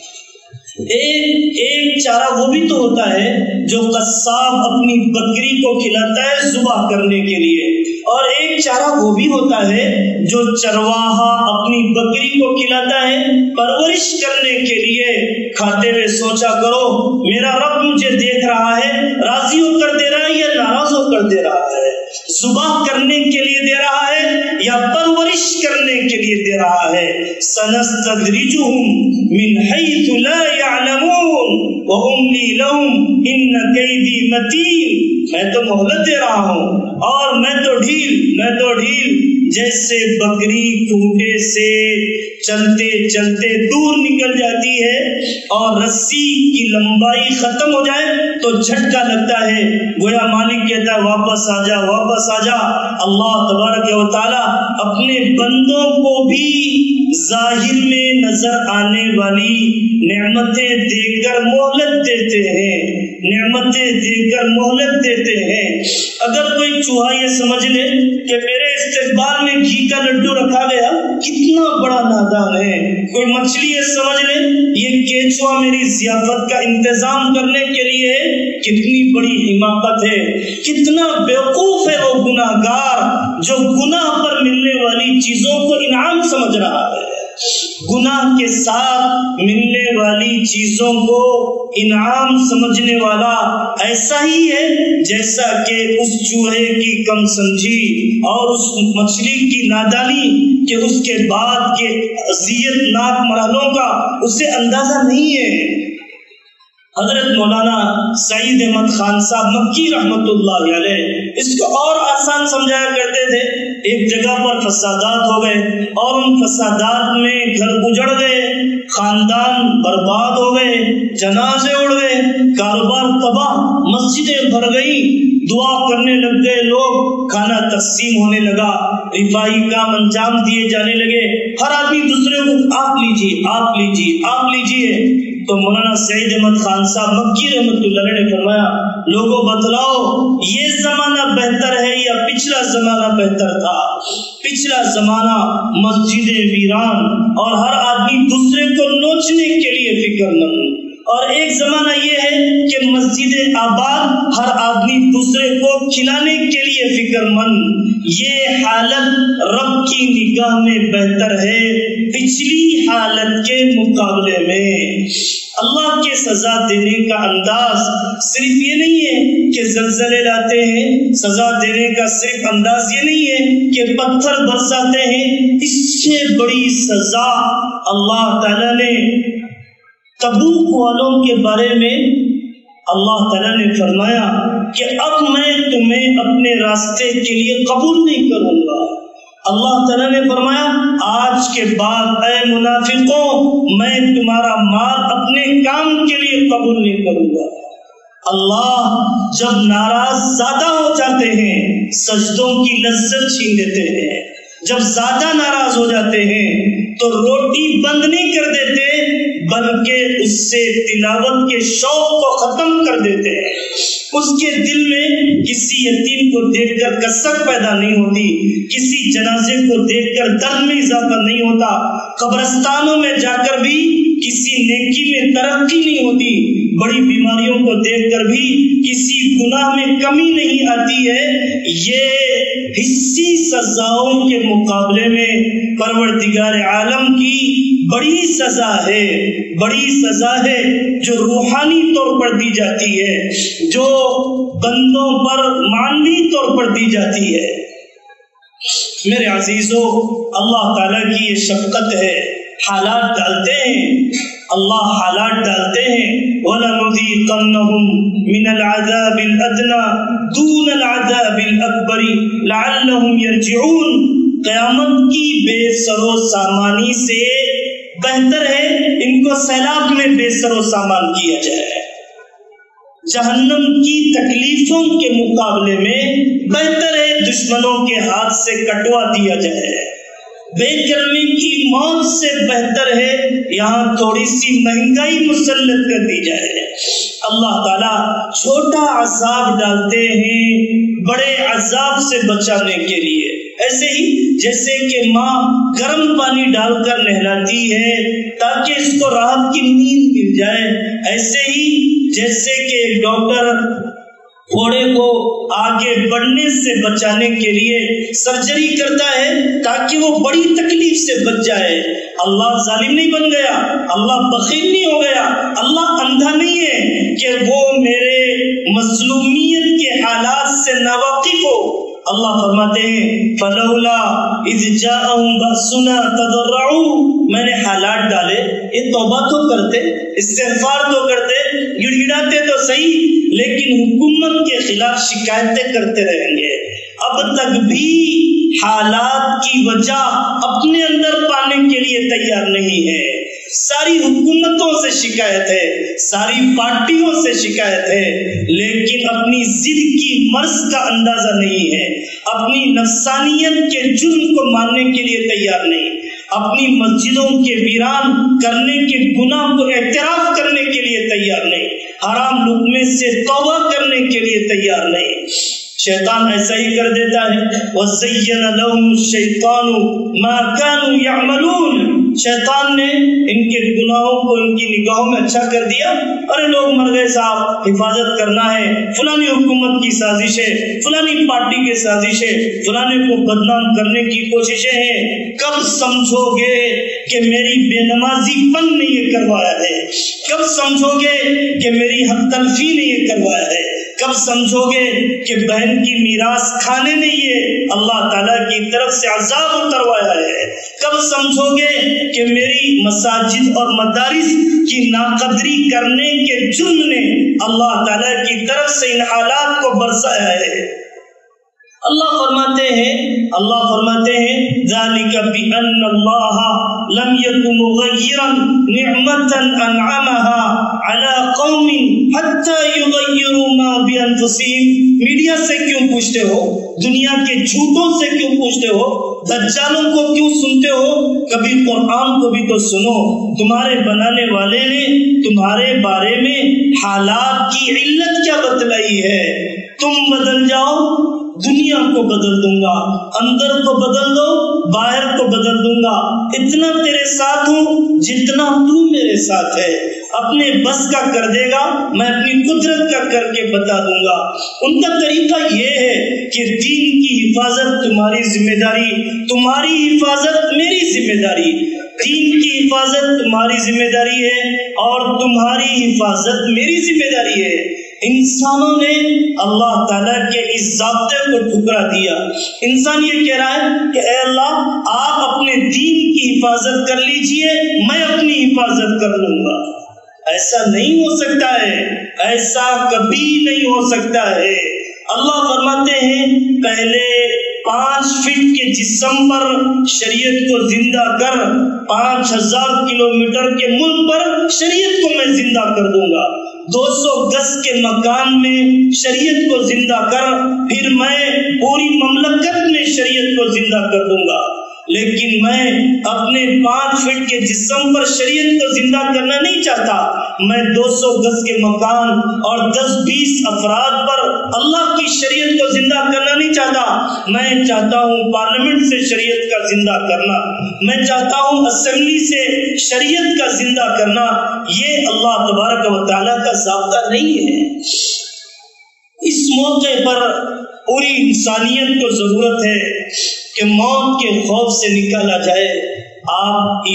ایک چارہ وہ بھی تو ہوتا ہے جو قصاب اپنی بکری کو کھلاتا ہے ذبح کرنے کے لیے، اور ایک چارہ وہ بھی ہوتا ہے جو چرواہا اپنی بکری کو کھلاتا ہے پرورش کرنے کے لیے۔ کھاتے ہوئے سوچا کرو میرا رب مجھے دیکھ رہا ہے، راضی ہو کر دے رہا ہے یا ناراض ہو کر دے رہا ہے، ذبح کرنے کے لیے دے رہا ہے یا پرورش کرنے کے لیے دے رہا ہے۔ سنستدرجهم من حيث لا يعلمون واملي لهم ان كيدي متين، میں تو مہلت دے رہا ہوں اور میں تو ڈھیل جیسے بکری کھوٹے سے چلتے چلتے دور نکل جاتی ہے اور رسی کی لمبائی ختم ہو جائے تو جھٹکا لگتا ہے، گویا مالک کہتا ہے واپس آ جا واپس آ جا۔ اللہ تبارک و تعالی اپنے بندوں کو بھی ظاہر میں نظر آنے والی نعمتیں دے کر مہلت دیتے ہیں، نعمتیں دے کر مہلت دیتے ہیں۔ اگر کوئی چوہا یہ سمجھ لے کہ میرے استقبال میں گھی کا لڈو رکھا گیا، کتنا بڑا نادان ہے۔ کوئی مچھلی یہ سمجھ لے یہ کیچوا میری ضیافت کا انتظام کرنے کے لیے ہے، کتنی بڑی حماقت ہے، کتنا بیوقوف ہے وہ گناہ گار جو گناہ پر ملنے والی چیزوں کو انعام سمجھ رہا ہے۔ گناہ کے ساتھ ملنے والی چیزوں کو انعام سمجھنے والا ایسا ہی ہے جیسا کہ اس چوہے کی کم سمجھی اور اس مچھلی کی نادانی کہ اس کے بعد کے اذیت ناک مرحلوں کا اسے اندازہ نہیں ہے۔ حضرت مولانا سعید احمد خان صاحب مکی رحمت اللہ علیہ اس کو اور آسان سمجھایا کرتے تھے۔ ایک جگہ پر فسادات ہو گئے اور ان فسادات میں گھر اجڑ گئے، خاندان برباد ہو گئے، جنازے اڑ گئے، کاروبار تباہ، مسجدیں بھر گئی، دعا کرنے لگ گئے لوگ، کھانا تقسیم ہونے لگا، رفاہی کام انجام دیے جانے لگے، ہر آدمی دوسرے کو آپ لیجیے آپ لیجیے آپ لیجیے۔ تو مولانا سعید احمد خان صاحب مکی رحمت اللہ علیہ نے فرمایا لوگوں بتلاؤ یہ زمانہ بہتر ہے یا پچھلا زمانہ بہتر تھا؟ پچھلا زمانہ مسجدیں ویران اور ہر آدمی دوسرے کو نوچنے کے لیے فکر مند، اور ایک زمانہ یہ ہے کہ مسجد آباد ہر آدمی دوسرے کو کھلانے کے لیے فکر مند۔ یہ حالت رب کی نگاہ میں بہتر ہے پچھلی حالت کے مقابلے میں۔ اللہ کے سزا دینے کا انداز صرف یہ نہیں ہے کہ زلزلے لاتے ہیں، سزا دینے کا صرف انداز یہ نہیں ہے کہ پتھر برساتے ہیں، اس سے بڑی سزا اللہ تعالیٰ نے تبوک والوں کے بارے میں اللہ تعالیٰ نے فرمایا کہ اب میں تمہیں اپنے راستے کے لیے قبول نہیں کروں گا۔ اللہ تعالیٰ نے فرمایا آج کے بعد اے منافقوں میں تمہارا مال اپنے کام کے لیے قبول نہیں کروں گا۔ اللہ جب ناراض زیادہ ہو جاتے ہیں سجدوں کی لذت چھین لیتے ہیں، جب زیادہ ناراض ہو جاتے ہیں تو روٹی بند نہیں کر دیتے بلکہ اس سے تلاوت کے شوق کو ختم کر دیتے ہیں۔ اس کے دل میں کسی یتیم کو دیکھ کر کسک پیدا نہیں ہوتی، کسی جنازے کو دیکھ کر درد میں اضافہ نہیں ہوتا، قبرستانوں میں جا کر بھی کسی نیکی میں ترقی نہیں ہوتی، بڑی بیماریوں کو دیکھ کر بھی کسی گناہ میں کمی نہیں آتی ہے، یہ حصی سزاؤں کے مقابلے میں پروردگار عالم کی بڑی سزا ہے، بڑی سزا ہے جو روحانی طور پر دی جاتی ہے، جو بندوں پر معنوی طور پر دی جاتی ہے۔ میرے عزیزو، اللہ تعالیٰ کی یہ شفقت ہے، حالات ڈالتے ہیں، اللہ حالات ڈالتے ہیں۔ وَلَنُذِيقَنَّهُمْ مِنَ الْعَذَابِ الْأَدْنَى دُونَ الْعَذَابِ الْأَكْبَرِ لَعَلَّهُمْ يَرْجِعُونَ۔ قیامت کی بے سر و سامانی سے بہتر ہے ان کو سیلاب میں بے سر و سامان کیا جائے، جہنم کی تکلیفوں کے مقابلے میں بہتر ہے دشمنوں کے ہاتھ سے کٹوا دیا جائے، بے کرمی کی موت سے بہتر ہے یہاں تھوڑی سی مہنگائی مسلط کر دی جائے۔ اللہ تعالیٰ چھوٹا عذاب ڈالتے ہیں بڑے عذاب سے بچانے کے لیے، ایسے ہی جیسے کہ ماں گرم پانی ڈال کر نہلاتی ہے تاکہ اس کو راحت کی نیند مل جائے، ایسے ہی جیسے کہ ڈاکٹر گھوڑے کو آگے بڑھنے سے بچانے کے لیے سرجری کرتا ہے تاکہ وہ بڑی تکلیف سے بچ جائے۔ اللہ ظالم نہیں بن گیا، اللہ بخیل نہیں ہو گیا، اللہ اندھا نہیں ہے کہ وہ میرے مظلومیت کے حالات سے ناواقف ہو۔ اللہ فرماتے ہیں فلولا اذ جاءهم بأسنا تضرعوا، میں نے حالات ڈالے، یہ توبہ تو کرتے، استغفار تو کرتے، گڑ گڑاتے تو صحیح، لیکن حکومت کے خلاف شکایتیں کرتے رہیں گے۔ اب تک بھی حالات کی وجہ اپنے اندر پانے کے لیے تیار نہیں ہے، ساری حکومتوں سے شکایت ہے، ساری پارٹیوں سے شکایت ہے، لیکن اپنی ضد کی مرض کا اندازہ نہیں ہے، اپنی نفسانیت کے جرم کو ماننے کے لیے تیار نہیں، اپنی مسجدوں کے ویران کرنے کے گناہ کو اعتراف کرنے کے لیے تیار نہیں، حرام لقمے سے توبہ کرنے کے لیے تیار نہیں۔ شیطان ایسا ہی کر دیتا ہے وَزَيَّنَ لَهُمُ الشَّيْطَانُ مَا كَانُوا يَعْمَلُونَ، شیطان نے ان کے گناہوں کو ان کی نگاہوں میں اچھا کر دیا، ارے لوگ مر گئے صاحب، حفاظت کرنا ہے، فلانی حکومت کی سازش ہے، فلانی پارٹی کی سازش ہے، فلانے کو بدنام کرنے کی کوششیں ہیں۔ کب سمجھو گے کہ میری بے نمازی پن نے یہ کروایا ہے؟ کب سمجھو گے کہ میری حق تلفی نے یہ کروایا ہے؟ کب سمجھو گے کہ بہن کی میراث کھانے نے یہ اللہ تعالیٰ کی طرف سے عذاب اتروایا ہے؟ کب سمجھو گے کہ میری مساجد اور مدارس کی ناقدری کرنے کے جرم نے اللہ تعالیٰ کی طرف سے ان حالات کو برسایا ہے؟ اللہ فرماتے ہیں ذَلِكَ بِأَنَّ اللَّهَ لَمْ يَكُنْ مُغَيِّرًا نِعْمَةً أَنْعَمَهَا عَلَى قَوْمٍ حَتَّى يُغَيِّرُوا مَا بِأَنفُسِهِمْ۔ میڈیا سے کیوں پوچھتے ہو؟ دنیا کے جھوٹوں سے کیوں پوچھتے ہو؟ دجالوں کو کیوں سنتے ہو؟ کبھی قرآن کو بھی تو سنو۔ تمہارے بنانے والے نے تمہارے بارے میں حالات کی علت کیا بتلائی ہے؟ تم بدل جاؤ، دنیا کو بدل دوں گا، اندر کو بدل دو، باہر کو بدل دوں گا، اتنا تیرے ساتھ ہوں جتنا تو میرے ساتھ ہے، اپنے بس کا کر دے گا، میں اپنی قدرت کا کر کے بتا دوں گا۔ ان کا طریقہ یہ ہے کہ دین کی حفاظت تمہاری ذمہ داری، تمہاری حفاظت میری ذمہ داری، دین کی حفاظت تمہاری ذمہ داری ہے اور تمہاری حفاظت میری ذمہ داری ہے۔ انسانوں نے اللہ تعالیٰ کے اس ضابطے کو ٹھکرا دیا۔ انسان یہ کہہ رہا ہے کہ اے اللہ آپ اپنے دین کی حفاظت کر لیجئے، میں اپنی حفاظت کر لوں گا۔ ایسا نہیں ہو سکتا ہے، ایسا کبھی نہیں ہو سکتا ہے۔ اللہ فرماتے ہیں پہلے 5 فٹ کے جسم پر شریعت کو زندہ کر، 5000 کلومیٹر کے ملک پر شریعت کو میں زندہ کر دوں گا، 200 گز کے مکان میں شریعت کو زندہ کر، پھر میں پوری مملکت میں شریعت کو زندہ کر دوں گا۔ لیکن میں اپنے 5 فٹ کے جسم پر شریعت کو زندہ کرنا نہیں چاہتا، میں 200 گز کے مکان اور 10-20 افراد پر اللہ کی شریعت کو زندہ کرنا نہیں چاہتا، میں چاہتا ہوں پارلیمنٹ سے شریعت کا زندہ کرنا، میں چاہتا ہوں اسمبلی سے شریعت کا زندہ کرنا۔ یہ اللہ تبارک و تعالیٰ کا ضابطہ نہیں ہے۔ اس اس موقع پر پوری انسانیت کو ضرورت ہے کہ موت کے خوف سے نکالا جائے. آپ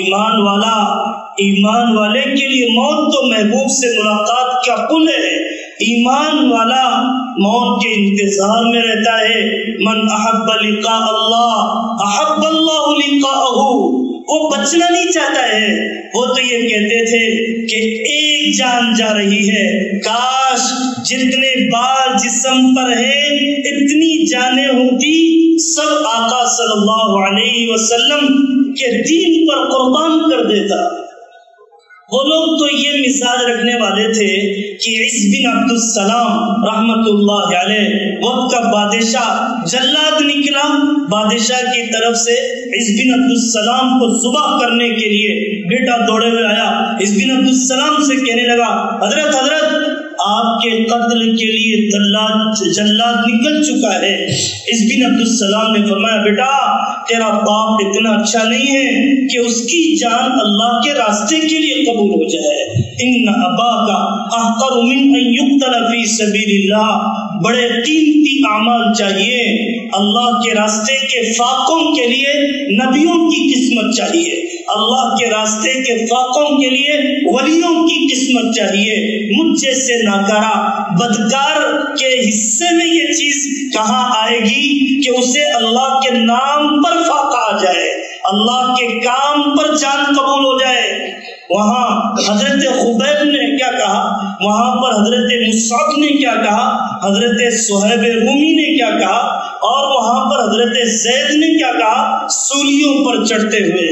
ایمان والے کے لیے موت تو محبوب سے ملاقات کا پل ہے. ایمان والا موت کے انتظار میں رہتا ہے. من احب لقاء اللہ احب اللہ لقاءہ. وہ بچنا نہیں چاہتا ہے. وہ تو یہ کہتے تھے کہ ایک جان جا رہی ہے، کاش جتنے بال جسم پر ہے اتنی جانیں ہوتی، سب آقا صلی اللہ علیہ وسلم کے دین پر قربان کر دیتا. وہ لوگ تو یہ مثال رکھنے والے تھے کہ عز بن عبد السلام رحمت اللہ علیہ وقت کا بادشاہ جلاد نکلا، بادشاہ کی طرف سے عز بن عبد السلام کو ذبح کرنے کے لیے بیٹا دوڑے ہوئے آیا. عز بن عبد السلام سے کہنے لگا، حضرت آپ کے قتل کے لیے جلاد نکل چکا ہے. عز بن عبد السلام نے فرمایا، بیٹا تیرا باپ اتنا اچھا نہیں ہے کہ اس کی جان اللہ کے راستے کے لیے قبول ہو جائے. ان اباک احقر من ان یقتل فی سبیل اللہ. بڑے قیمتی اعمال چاہیے. اللہ کے راستے کے فاقوں کے لیے نبیوں کی قسمت چاہیے، اللہ کے راستے کے فاقوں کے لیے ولیوں کی قسمت چاہیے. مجھ جیسے ناکارہ بدکار کے حصے میں یہ چیز کہاں آئے گی کہ اسے اللہ کے نام پر فاقہ آ جائے، اللہ کے کام پر جان قبول ہو جائے. وہاں حضرت خبیب نے کیا کہا، وہاں پر حضرت مصعب نے کیا کہا، حضرت صہیب رومی نے کیا کہا، اور وہاں پر حضرت زید نے کیا کہا، سولیوں پر چڑھتے ہوئے.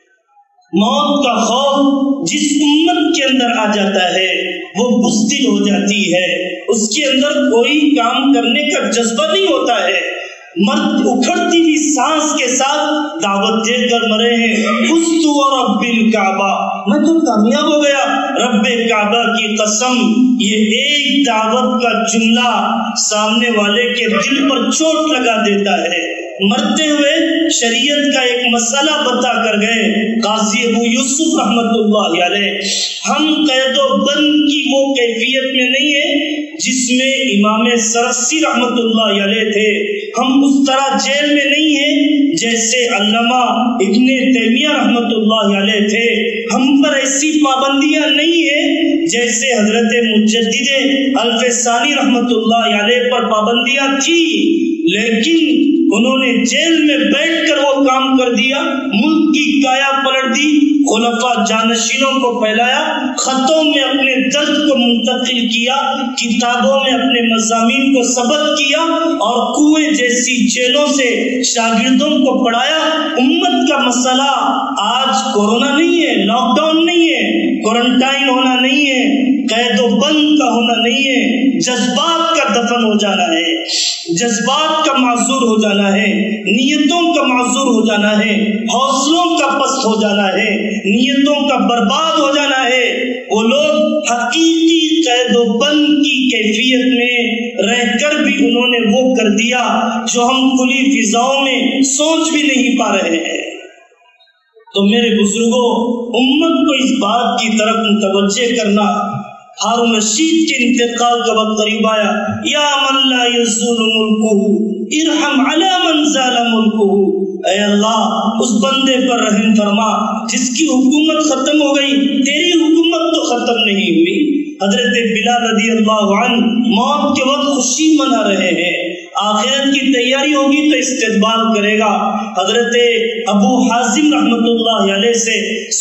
موت کا خوف جس امت کے اندر آ جاتا ہے وہ بزدل ہو جاتی ہے، اس کے اندر کوئی کام کرنے کا جذبہ نہیں ہوتا ہے. مرد اکھڑتی ہوئی سانس کے ساتھ دعوت دے کر مرے ہیں، فزت ورب الکعبہ، میں تو کامیاب ہو گیا رب کعبہ کی قسم. یہ ایک دعوت کا جملہ سامنے والے کے دل پر چوٹ لگا دیتا ہے. مرتے ہوئے شریعت کا ایک مسئلہ بتا کر گئے قاضی ابو یوسف رحمت اللہ علیہ. ہم قید و بند کی وہ کیفیت میں نہیں ہے جس میں امام سرخسی رحمت اللہ علیہ تھے، ہم اس طرح جیل میں نہیں ہیں جیسے علامہ ابن تیمیہ رحمت اللہ علیہ تھے، ہم پر ایسی پابندیاں نہیں ہیں جیسے حضرت مجدد الفسانی رحمت اللہ علیہ پر پابندیاں تھی. لیکن انہوں نے جیل میں بیٹھ کر وہ کام کر دیا، ملک کی کایا پلٹ دی، خلفاء جانشینوں کو پھیلایا، خطوں میں اپنے درد کو منتقل کیا، کتابوں میں اپنے مضامین کو ثبت کیا، اور کنویں جیسی جیلوں سے شاگردوں کو پڑھایا. امت کا مسئلہ آج کورونا نہیں ہے، لاک ڈاؤن نہیں ہے، کوارنٹائن ہونا نہیں ہے، قید و بند کا ہونا نہیں ہے، جذبات کا دفن ہو جانا ہے، جذبات کا معذور ہو جانا ہے، نیتوں کا معذور ہو جانا ہے، حوصلوں کا پست ہو جانا ہے، نیتوں کا برباد ہو جانا ہے. وہ لوگ حقیقی قید و بند کی کیفیت میں رہ کر بھی انہوں نے وہ کر دیا جو ہم کھلی فضاؤں میں سوچ بھی نہیں پا رہے ہیں. تو میرے بزرگوں، امت کو اس بات کی طرف متوجہ کرنا. ہارون رشید کے انتقال کا وقت قریب آیا. یا من لا یزول ملکہ ارحم علی من زال ملکہ. اے اللہ اس بندے پر رحم فرما جس کی حکومت ختم ہو گئی، تیری حکومت تو ختم نہیں ہوئی. حضرت بلال رضی اللہ عنہ موت کے وقت خوشی منا رہے ہیں، آخرت کی تیاری ہوگی تو استقبال کرے گا. حضرت ابو حازم رحمت اللہ علیہ سے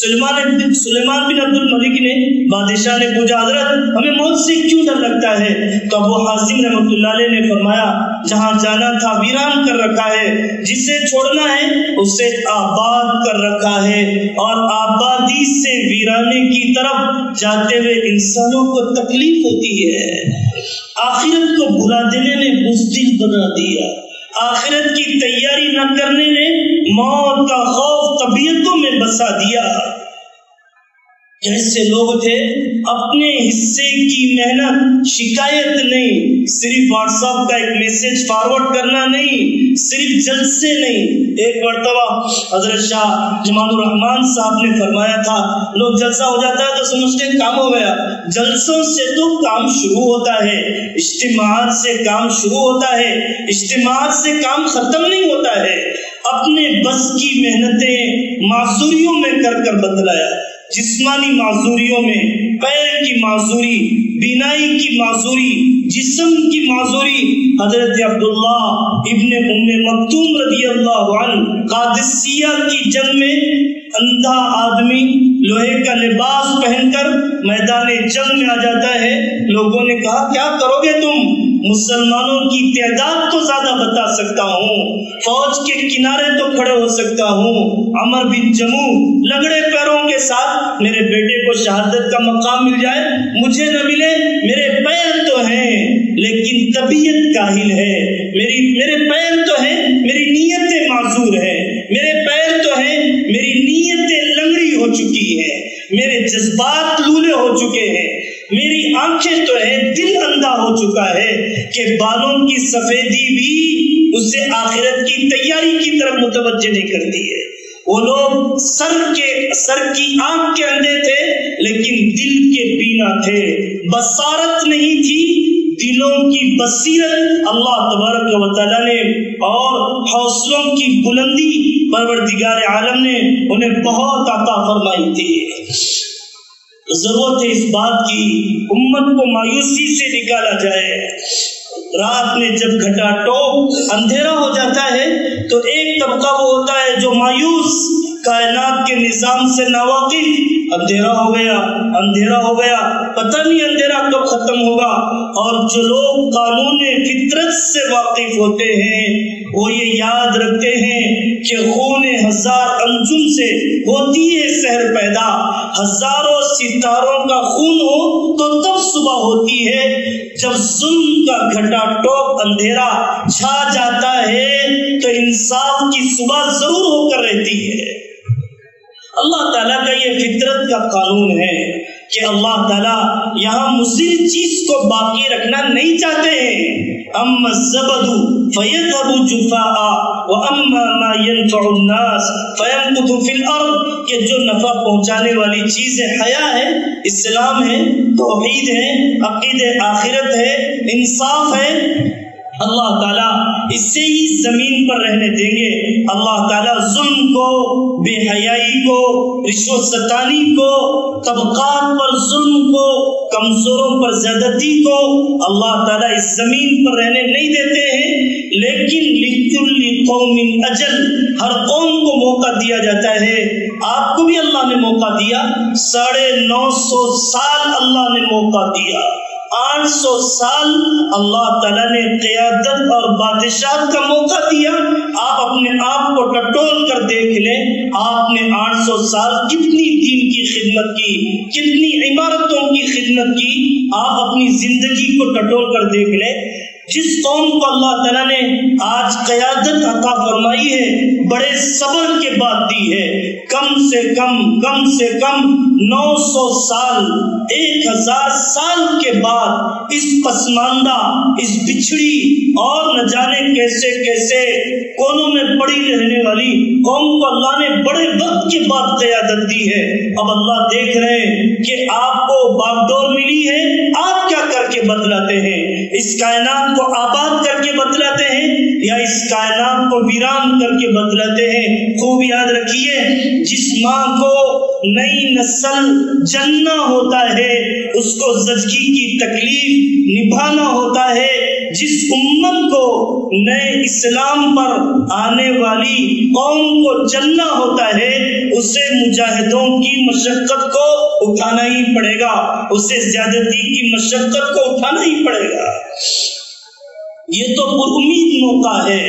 سلیمان بن عبد الملک نے بادشاہ نے پوچھا، حضرت ہمیں موت سے کیوں ڈر لگتا ہے؟ تو ابو حازم رحمت اللہ علیہ نے فرمایا، جہاں جانا تھا ویران کر رکھا ہے، جسے چھوڑنا ہے اسے آباد کر رکھا ہے، اور آبادی سے ویرانے کی طرف جاتے ہوئے انسانوں کو تکلیف ہوتی ہے. آخرت کو بھلا دینے نے بزدل بنا دیا، آخرت کی تیاری نہ کرنے نے موت کا خوف طبیعتوں میں بسا دیا. کیسے لوگ تھے، اپنے حصے کی محنت، شکایت نہیں، صرف واٹس ایپ کا ایک میسج فارورڈ کرنا نہیں، صرف جلسے نہیں۔ ایک مرتبہ حضرت شاہ جمال الرحمان صاحب نے فرمایا تھا، لوگ جلسہ ہو جاتا ہے تو سمجھتے ہیں کام ہو گیا، جلسوں سے تو کام شروع ہوتا ہے، اجتماعات سے کام شروع ہوتا ہے، اجتماعات سے کام ختم نہیں ہوتا ہے۔ اپنے بس کی محنتیں معذوریوں میں کر کر بتلایا، جسمانی معذوریوں میں، پیر کی معذوری، بینائی کی معذوری، جسم کی معذوری۔ حضرت عبداللہ ابن ام مکتوم رضی اللہ عنہ قادسیہ کی جنگ میں اندھا آدمی لوہے کا لباس پہن کر میدان جنگ میں آ جاتا ہے۔ لوگوں نے کہا کیا کرو گے تم؟ مسلمانوں کی تعداد تو زیادہ بتا سکتا ہوں، فوج کے کنارے تو کھڑے ہو سکتا ہوں، عمر بن جموح لگڑے پیروں کے ساتھ میرے بیٹے کو شہادت کا مقام مل جائے، مجھے نہ ملے، میرے پیر تو ہیں لیکن طبیعت کاہل ہے، میرے پیر تو ہیں، میری نیتیں معذور ہیں، میرے پیر تو ہیں، میری نیتیں لنگڑی ہو چکی ہیں، میرے جذبات لولے ہو چکے ہیں، میری آنکھیں تو ہیں، دل اندھا ہو چکا ہے کہ بالوں کی سفیدی بھی اسے آخرت کی تیاری کی طرف متوجہ نہیں کرتی ہے۔ وہ لوگ سر کی آنکھ کے اندھے تھے لیکن دل کے بینا تھے، بصارت نہیں تھی، دلوں کی بصیرت اللہ تبارک و تعالیٰ نے اور حوصلوں کی بلندی پروردگار عالم نے انہیں بہت عطا فرمائی تھی۔ ضرورت ہے اس بات کی امت کو مایوسی سے نکالا جائے۔ رات میں جب گھٹا ٹوپ اندھیرا ہو جاتا ہے تو ایک طبقہ وہ ہوتا ہے جو مایوس، کائنات کے نظام سے ناواقف، اندھیرا ہو گیا، اندھیرا ہو گیا، پتہ نہیں اندھیرا کب ختم ہوگا۔ اور جو لوگ قانون فطرت سے واقف ہوتے ہیں وہ یہ یاد رکھتے ہیں کہ خون ہزار انجم سے ہوتی ہے سحر پیدا، ہزاروں ستاروں کا خون ہو تو تب صبح ہوتی ہے، جب ظلم کا گھٹا ٹوپ اندھیرا چھا جاتا ہے تو انصاف کی صبح ضرور ہو کر رہتی ہے۔ اللہ تعالیٰ کا یہ فطرت کا قانون ہے کہ اللہ تعالیٰ یہاں مضر چیز کو باقی رکھنا نہیں چاہتے ہیں۔ اما الزبد فيذهب جفاء واما ما ينفع الناس فيمكث في الارض، کہ جو نفع پہنچانے والی چیز ہے، حیا ہے، اسلام ہے، توحید ہے، عقیدہ آخرت ہے، انصاف ہے، اللہ تعالیٰ اس سے ہی زمین پر رہنے دیں گے۔ اللہ تعالیٰ ظلم کو، بے حیائی کو، رشوت ستانی کو، طبقات پر ظلم کو، کمزوروں پر زیادتی کو اللہ تعالیٰ اس زمین پر رہنے نہیں دیتے ہیں۔ لیکن لِكُلِّ قَوْمٍ أَجَلٌ، ہر قوم کو موقع دیا جاتا ہے۔ آپ کو بھی اللہ نے موقع دیا، 950 سال اللہ نے موقع دیا، 800 سال اللہ تعالیٰ نے قیادت اور بادشاہت کا موقع دیا۔ آپ اپنے آپ کو ٹٹول کر دیکھ لیں، آپ نے 800 سال کتنی دین کی خدمت کی، کتنی عمارتوں کی خدمت کی، آپ اپنی زندگی کو ٹٹول کر دیکھ لیں۔ جس قوم کو اللہ تعالیٰ نے آج قیادت عطا فرمائی ہے، بڑے صبر کے بعد دی ہے، کم سے کم 900 سال، 1000 سال کے بعد اس پسماندہ، اس بچھڑی اور نہ جانے کیسے کیسے کونوں میں پڑی رہنے والی قوم کو اللہ نے بڑے وقت کے بعد قیادت دی ہے۔ اب اللہ دیکھ رہے ہیں کہ آپ کو باغ ڈور ملی ہے، آپ کیا کر کے بتلاتے ہیں؟ اس کائنات کو آباد کر کے بتلاتے ہیں یا اس کائنات کو ویران کر کے بتلاتے ہیں؟ خوب یاد رکھیے، جس ماں کو نئی نسل جننا ہوتا ہے اس کو زچگی کی تکلیف نبھانا ہوتا ہے، جس امت کو نئے اسلام پر آنے والی قوم کو جننا ہوتا ہے اسے مجاہدوں کی مشقت کو اٹھانا ہی پڑے گا، اسے زیادتی کی مشقت کو اٹھانا ہی پڑے گا۔ یہ تو پر امید موقع ہے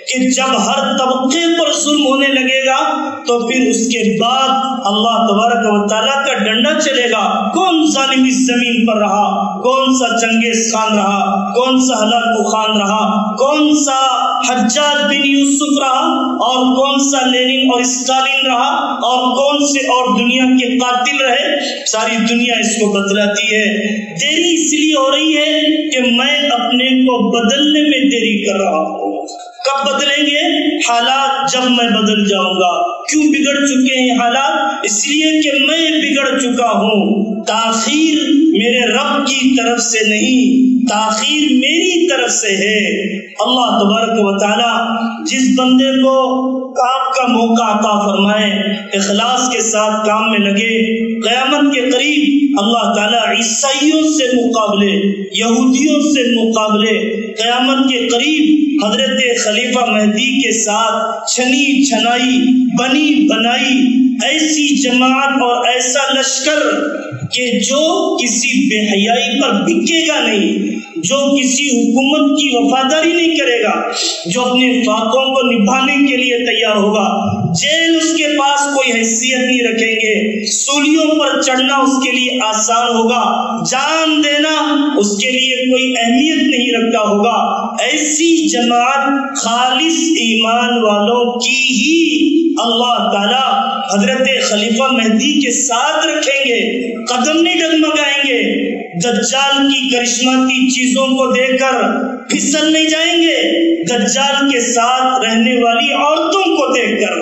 کہ جب ہر طبقے پر ظلم ہونے لگے گا تو پھر اس کے بعد اللہ تبارک و تعالیٰ کا ڈنڈا چلے گا. کون ظالم اس زمین پر رہا؟ کون سا چنگیز خان رہا؟ کون سا ہلاکو خان رہا؟ کون سا حجاج بن یوسف رہا؟ اور کون سا لینن اور اسٹالن رہا؟ اور کون سے اور دنیا کے قاتل رہے؟ ساری دنیا اس کو بتلاتی ہے. دیری اس لیے ہو رہی ہے کہ میں اپنے کو بدلنے میں دیری کر رہا ہوں. کب بدلیں گے؟ حالات جب میں بدل جاؤں گا. کیوں بگڑ چکے ہیں حالات؟ اس لیے کہ میں بگڑ چکا ہوں. تاخیر میرے رب کی طرف سے نہیں، تاخیر میری طرف سے ہے. اللہ تبارک و تعالی جس بندے کو کام کا موقع عطا فرمائے، اخلاص کے ساتھ کام میں لگے، قیامت کے قریب اللہ تعالیٰ عیسائیوں سے مقابلے، یہودیوں سے مقابلے، قیامت کے قریب حضرت خلیفہ مہدی کے ساتھ چھنی چھنائی بنی بنائی ایسی جماعت اور ایسا لشکر کہ جو کسی بے حیائی پر بکے گا نہیں، جو کسی حکومت کی وفاداری نہیں کرے گا، جو اپنے فاقوں کو نبھانے کے لیے تیار ہوگا. جیل اس کے پاس کوئی حیثیت نہیں رکھیں گے، سولیوں پر چڑھنا اس کے لیے آسان ہوگا، جان دینا اس کے لیے کوئی اہمیت نہیں رکھتا ہوگا. ایسی جماعت خالص ایمان والوں کی ہی اللہ تعالی حضرت خلیفہ مہدی کے ساتھ رکھیں گے. قدم نہیں ڈگمگائیں گے. دجال کی کرشماتی چیزوں کو دیکھ کر پھسل نہیں جائیں گے. دجال کے ساتھ رہنے والی عورتوں کو دیکھ کر.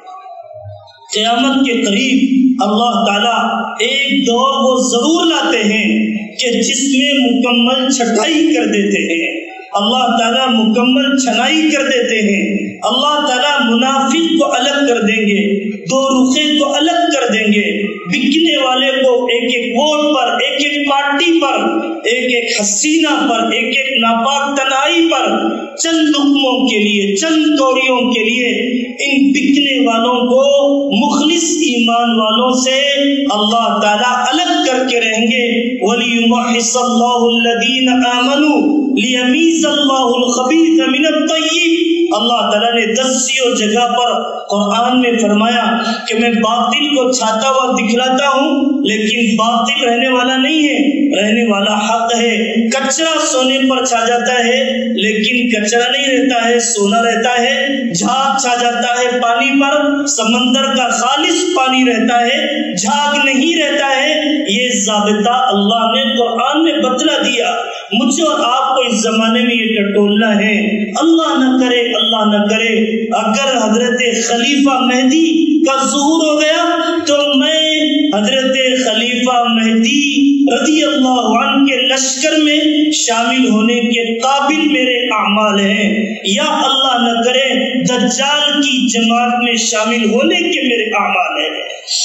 قیامت کے قریب اللہ تعالیٰ ایک دور وہ ضرور لاتے ہیں کہ جس میں مکمل چھٹائی کر دیتے ہیں. اللہ تعالیٰ مکمل چھنائی کر دیتے ہیں. اللہ تعالیٰ منافق کو الگ کر دیں گے، دو رخے کو الگ کر دیں گے. بکنے والے کو ایک ایک ووٹ پر، ایک ایک پارٹی پر، ایک ایک حسینہ پر، ایک ایک ناپاک تنہائی پر، چند لقموں کے لیے، چند کوڑیوں کے لیے ان بکنے والوں کو مخلص ایمان والوں سے اللہ تعالیٰ الگ کر کے رہیں گے. وَلِيُمَحِّصَ اللَّهُ الَّذِينَ آمَنُوا لِيَمِيزَ اللَّهُ الْخَبِيثَ مِنَ الطَّيِّبِ. اللہ تعالیٰ نے 10 جگہ پر قرآن میں فرمایا کہ میں باطل کو چھاتا ہوا دکھلاتا ہوں، لیکن باطل رہنے والا نہیں ہے، رہنے والا حق ہے. کچرا سونے پر چھا جاتا ہے لیکن کچرا نہیں رہتا ہے، سونا رہتا ہے. جھاگ چھا جاتا ہے پانی پر، سمندر کا خالص پانی رہتا ہے، جھاگ نہیں رہتا ہے. یہ ضابطہ اللہ نے قرآن میں بتلا دیا. مجھے اور آپ کو اس زمانے میں یہ ٹٹولنا ہے. اللہ نہ کرے، اللہ نہ کرے اگر حضرت خلیفہ مہدی کا ظہور ہو گیا تو میں حضرت خلیفہ مہدی رضی اللہ عنہ کے لشکر میں شامل ہونے کے قابل میرے اعمال ہیں، یا اللہ نہ کرے دجال کی جماعت میں شامل ہونے کے میرے اعمال ہیں.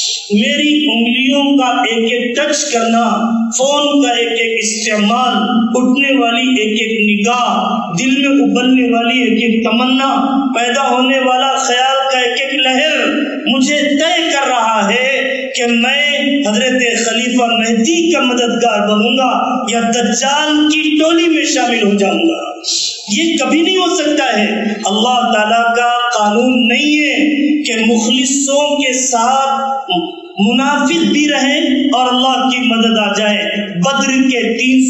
میری انگلیوں کا ایک ایک ٹچ کرنا، فون کا ایک ایک استعمال، اٹھنے والی ایک ایک نگاہ، دل میں ابلنے والی ایک ایک تمنا، پیدا ہونے والا خیال کا ایک ایک لہر مجھے طے کر رہا ہے کہ میں حضرت خلیفہ مہدی کا مددگار بنوں گا یا دجال کی ٹولی میں شامل ہو جاؤں گا. یہ کبھی نہیں ہو سکتا ہے. اللہ تعالیٰ کا قانون نہیں ہے کہ مخلصوں کے ساتھ منافق بھی رہیں اور اللہ کی مدد آ جائے. بدر کے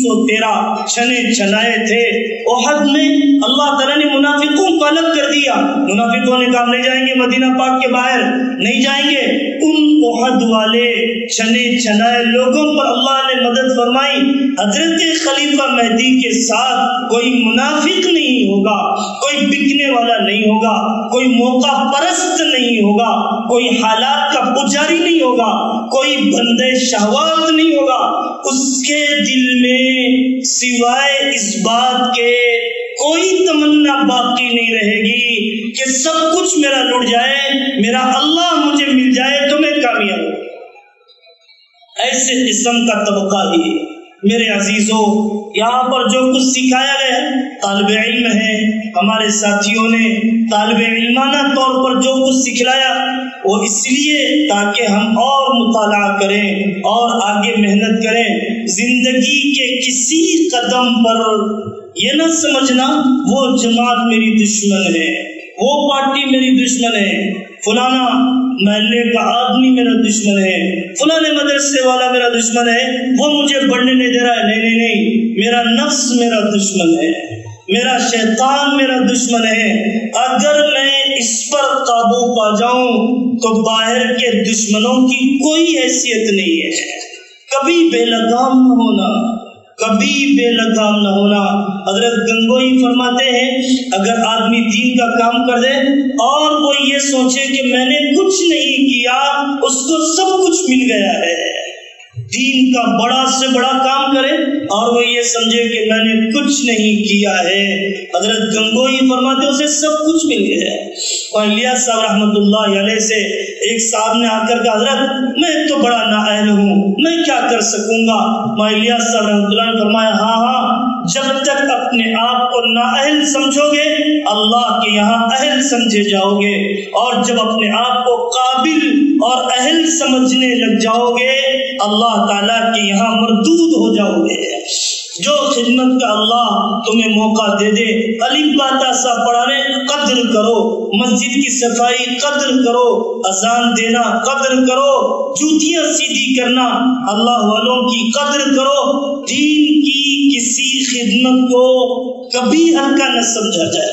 313 چھنے چھنائے تھے. احد میں اللہ تعالیٰ نے منافقوں کو الگ کر دیا. منافقوں نے کہا نہیں جائیں گے مدینہ پاک کے باہر، نہیں جائیں گے. ان احد والے چھنے چھنائے لوگوں پر اللہ نے مدد فرمائی. حضرت خلیفہ مہدی کے ساتھ کوئی منافق نہیں ہوگا، کوئی بکنے والا نہیں ہوگا، کوئی موقع پرست نہیں ہوگا، کوئی حالات کا پجاری نہیں ہوگا، کوئی بندے شہوات نہیں ہوگا. اس کے دل میں سوائے اس بات کے کوئی تمنا باقی نہیں رہے گی کہ سب کچھ میرا لٹ جائے، میرا اللہ مجھے مل جائے تو میں کامیاب ہوں. ایسے قسم کا طبقہ ہی میرے عزیزوں یہاں پر جو کچھ سکھایا گیا، طالب علم ہیں، ہمارے ساتھیوں نے طالب علمانہ طور پر جو کچھ سکھلایا وہ اس لیے تاکہ ہم اور مطالعہ کریں اور آگے محنت کریں. زندگی کے کسی قدم پر یہ نہ سمجھنا وہ جماعت میری دشمن ہے، وہ پارٹی میری دشمن ہے، فلانا محلے کا آدمی میرا دشمن ہے، فلانے مدرسے والا میرا دشمن ہے، وہ مجھے پڑھنے نہیں دے رہا ہے. نہیں نہیں نہیں، میرا نفس میرا دشمن ہے، میرا شیطان میرا دشمن ہے. اگر میں اس پر قابو پا جاؤں تو باہر کے دشمنوں کی کوئی حیثیت نہیں ہے. کبھی بے لگام نہ ہونا، کبھی بے لگام نہ ہونا. حضرت گنگوئی فرماتے ہیں اگر آدمی دین کا کام کر دے اور وہ یہ سوچے کہ میں نے کچھ نہیں کیا، اس کو سب کچھ مل گیا ہے. دین کا بڑا سے بڑا کام کرے اور وہ یہ سمجھے کہ میں نے کچھ نہیں کیا ہے، حضرت گنگوئی فرماتے اسے سب کچھ مل گیا ہے. اور الیاس صاحب رحمۃ اللہ علیہ سے ایک صاحب نے آ کر کہا حضرت میں تو بڑا نااہل ہوں، میں کیا کر سکوں گا؟ الیاس صاحب رحمۃ اللہ نے فرمایا ہاں، جب تک اپنے آپ کو نااہل سمجھو گے اللہ کے یہاں اہل سمجھے جاؤ گے، اور جب اپنے آپ کو قابل اور اہل سمجھنے لگ جاؤ گے اللہ تعالیٰ کے یہاں مردود ہو جاؤ گے. جو خدمت کا اللہ تمہیں موقع دے دے، الف با تا سا پڑھانے قدر کرو، مسجد کی صفائی قدر کرو، اذان دینا قدر کرو، جوتیاں سیدھی کرنا اللہ والوں کی قدر کرو. دین کی کسی خدمت کو کبھی ہلکا نہ سمجھا جائے.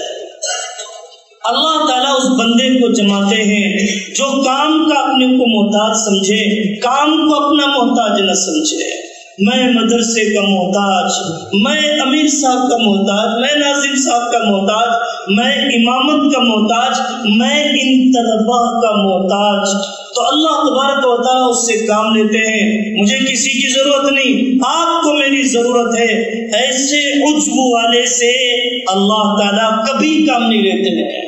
اللہ تعالیٰ اس بندے کو جماتے ہیں جو کام کا اپنے کو محتاج سمجھے، کام کو اپنا محتاج نہ سمجھے. میں مدرسے کا محتاج، میں امیر صاحب کا محتاج، میں ناظم صاحب کا محتاج، میں امامت کا محتاج، میں ان طلباء کا محتاج. تو اللہ تبارک و تعالیٰ اس سے کام لیتے ہیں. مجھے کسی کی ضرورت نہیں، آپ کو میری ضرورت ہے. ایسے عجب والے سے اللہ تعالیٰ کبھی کام نہیں لیتے ہیں.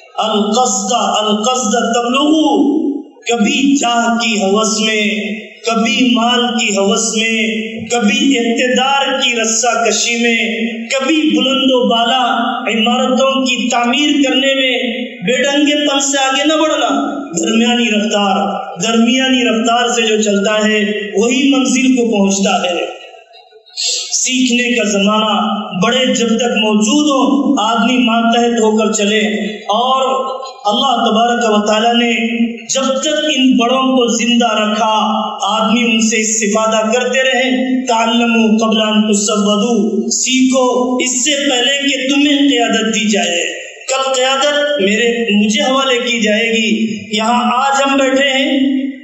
القصد تبلغ، کبھی چاہ کی ہوس میں، کبھی مال کی ہوس میں، کبھی اقتدار کی رسہ کشی میں، کبھی بلند و بالا عمارتوں کی تعمیر کرنے میں بے ڈنگے پن سے آگے نہ بڑھنا. درمیانی رفتار سے جو چلتا ہے وہی منزل کو پہنچتا ہے. سیکھنے کا زمانہ بڑے جب تک موجود ہو آدمی ماتحت ہو کر چلے، اور اللہ تبارک و تعالیٰ نے جب تک ان بڑوں کو زندہ رکھا آدمی ان سے استفادہ کرتے رہے. تعلموا قبل ان تسودوا، سیکھو اس سے پہلے کہ تمہیں قیادت دی جائے. کل قیادت مجھے حوالے کی جائے گی. یہاں آج ہم بیٹھے ہیں،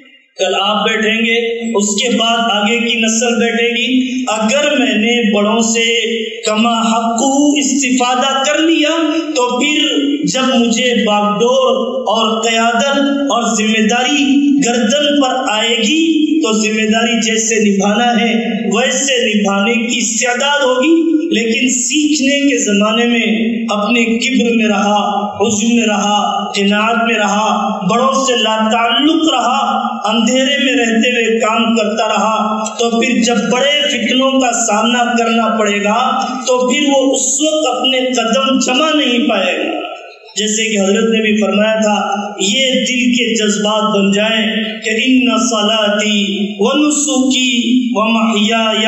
کل آپ بیٹھیں گے، اس کے بعد آگے کی نسل بیٹھے گی. اگر میں نے بڑوں سے کما حق استفادہ کر لیا تو پھر جب مجھے باغڈور اور قیادت اور ذمہ داری گردن پر آئے گی تو ذمہ داری جیسے نبھانا ہے ویسے نبھانے کی استعداد ہوگی. لیکن سیکھنے کے زمانے میں اپنے کبر میں رہا، عجب میں رہا، قناعت میں رہا، بڑوں سے لا تعلق رہا، اندھیرے میں رہتے ہوئے کام کرتا رہا، تو پھر جب بڑے فتنوں کا سامنا کرنا پڑے گا تو پھر وہ اس وقت اپنے قدم جمع نہیں پائے گا. جیسے کہ حضرت نے بھی فرمایا تھا یہ دل کے جذبات بن جائیں کہ ان صلاتی ونسکی ومحیای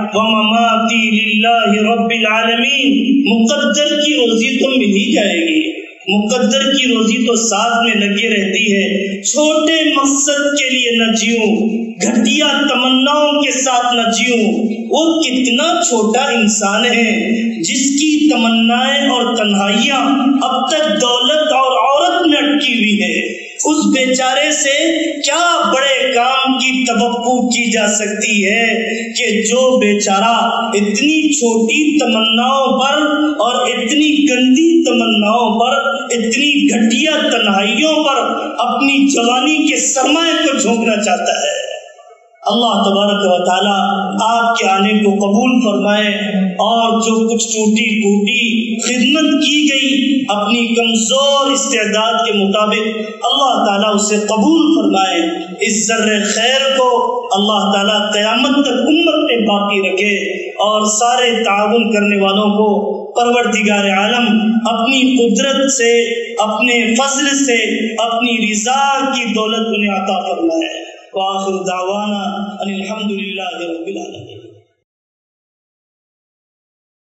ومماتی للہ رب العالمین. مقدر کی روزی تو مل ہی جائے گی، مقدر کی روزی تو ساتھ میں لگی رہتی ہے. چھوٹے مقصد کے لیے نہ جیوں، گھٹیا تمناؤں کے ساتھ نہ جیوں. وہ کتنا چھوٹا انسان ہے جس کی تمنائیں اور تنہائیاں اب تک دولت اور عورت میں اٹکی ہوئی ہے. اس بیچارے سے کیا بڑے کام کی توقع کی جا سکتی ہے کہ جو بیچارہ اتنی چھوٹی تمناؤں پر اور اتنی گندی تمناؤں پر، اتنی گھٹیا تنہائیوں پر اپنی جوانی کے سرمایہ کو جھونکنا چاہتا ہے. اللہ تبارک و تعالیٰ آپ کے آنے کو قبول فرمائے، اور جو کچھ ٹوٹی پھوٹی خدمت کی گئی اپنی کمزور استعداد کے مطابق اللہ تعالیٰ اسے قبول فرمائے. اس ذرے خیر کو اللہ تعالیٰ قیامت تک امت میں باقی رکھے، اور سارے تعاون کرنے والوں کو پروردگار عالم اپنی قدرت سے، اپنے فضل سے، اپنی رضا کی دولت انہیں عطا فرمائے۔ وآخر دعوانا ان الحمد للہ رب العالمین۔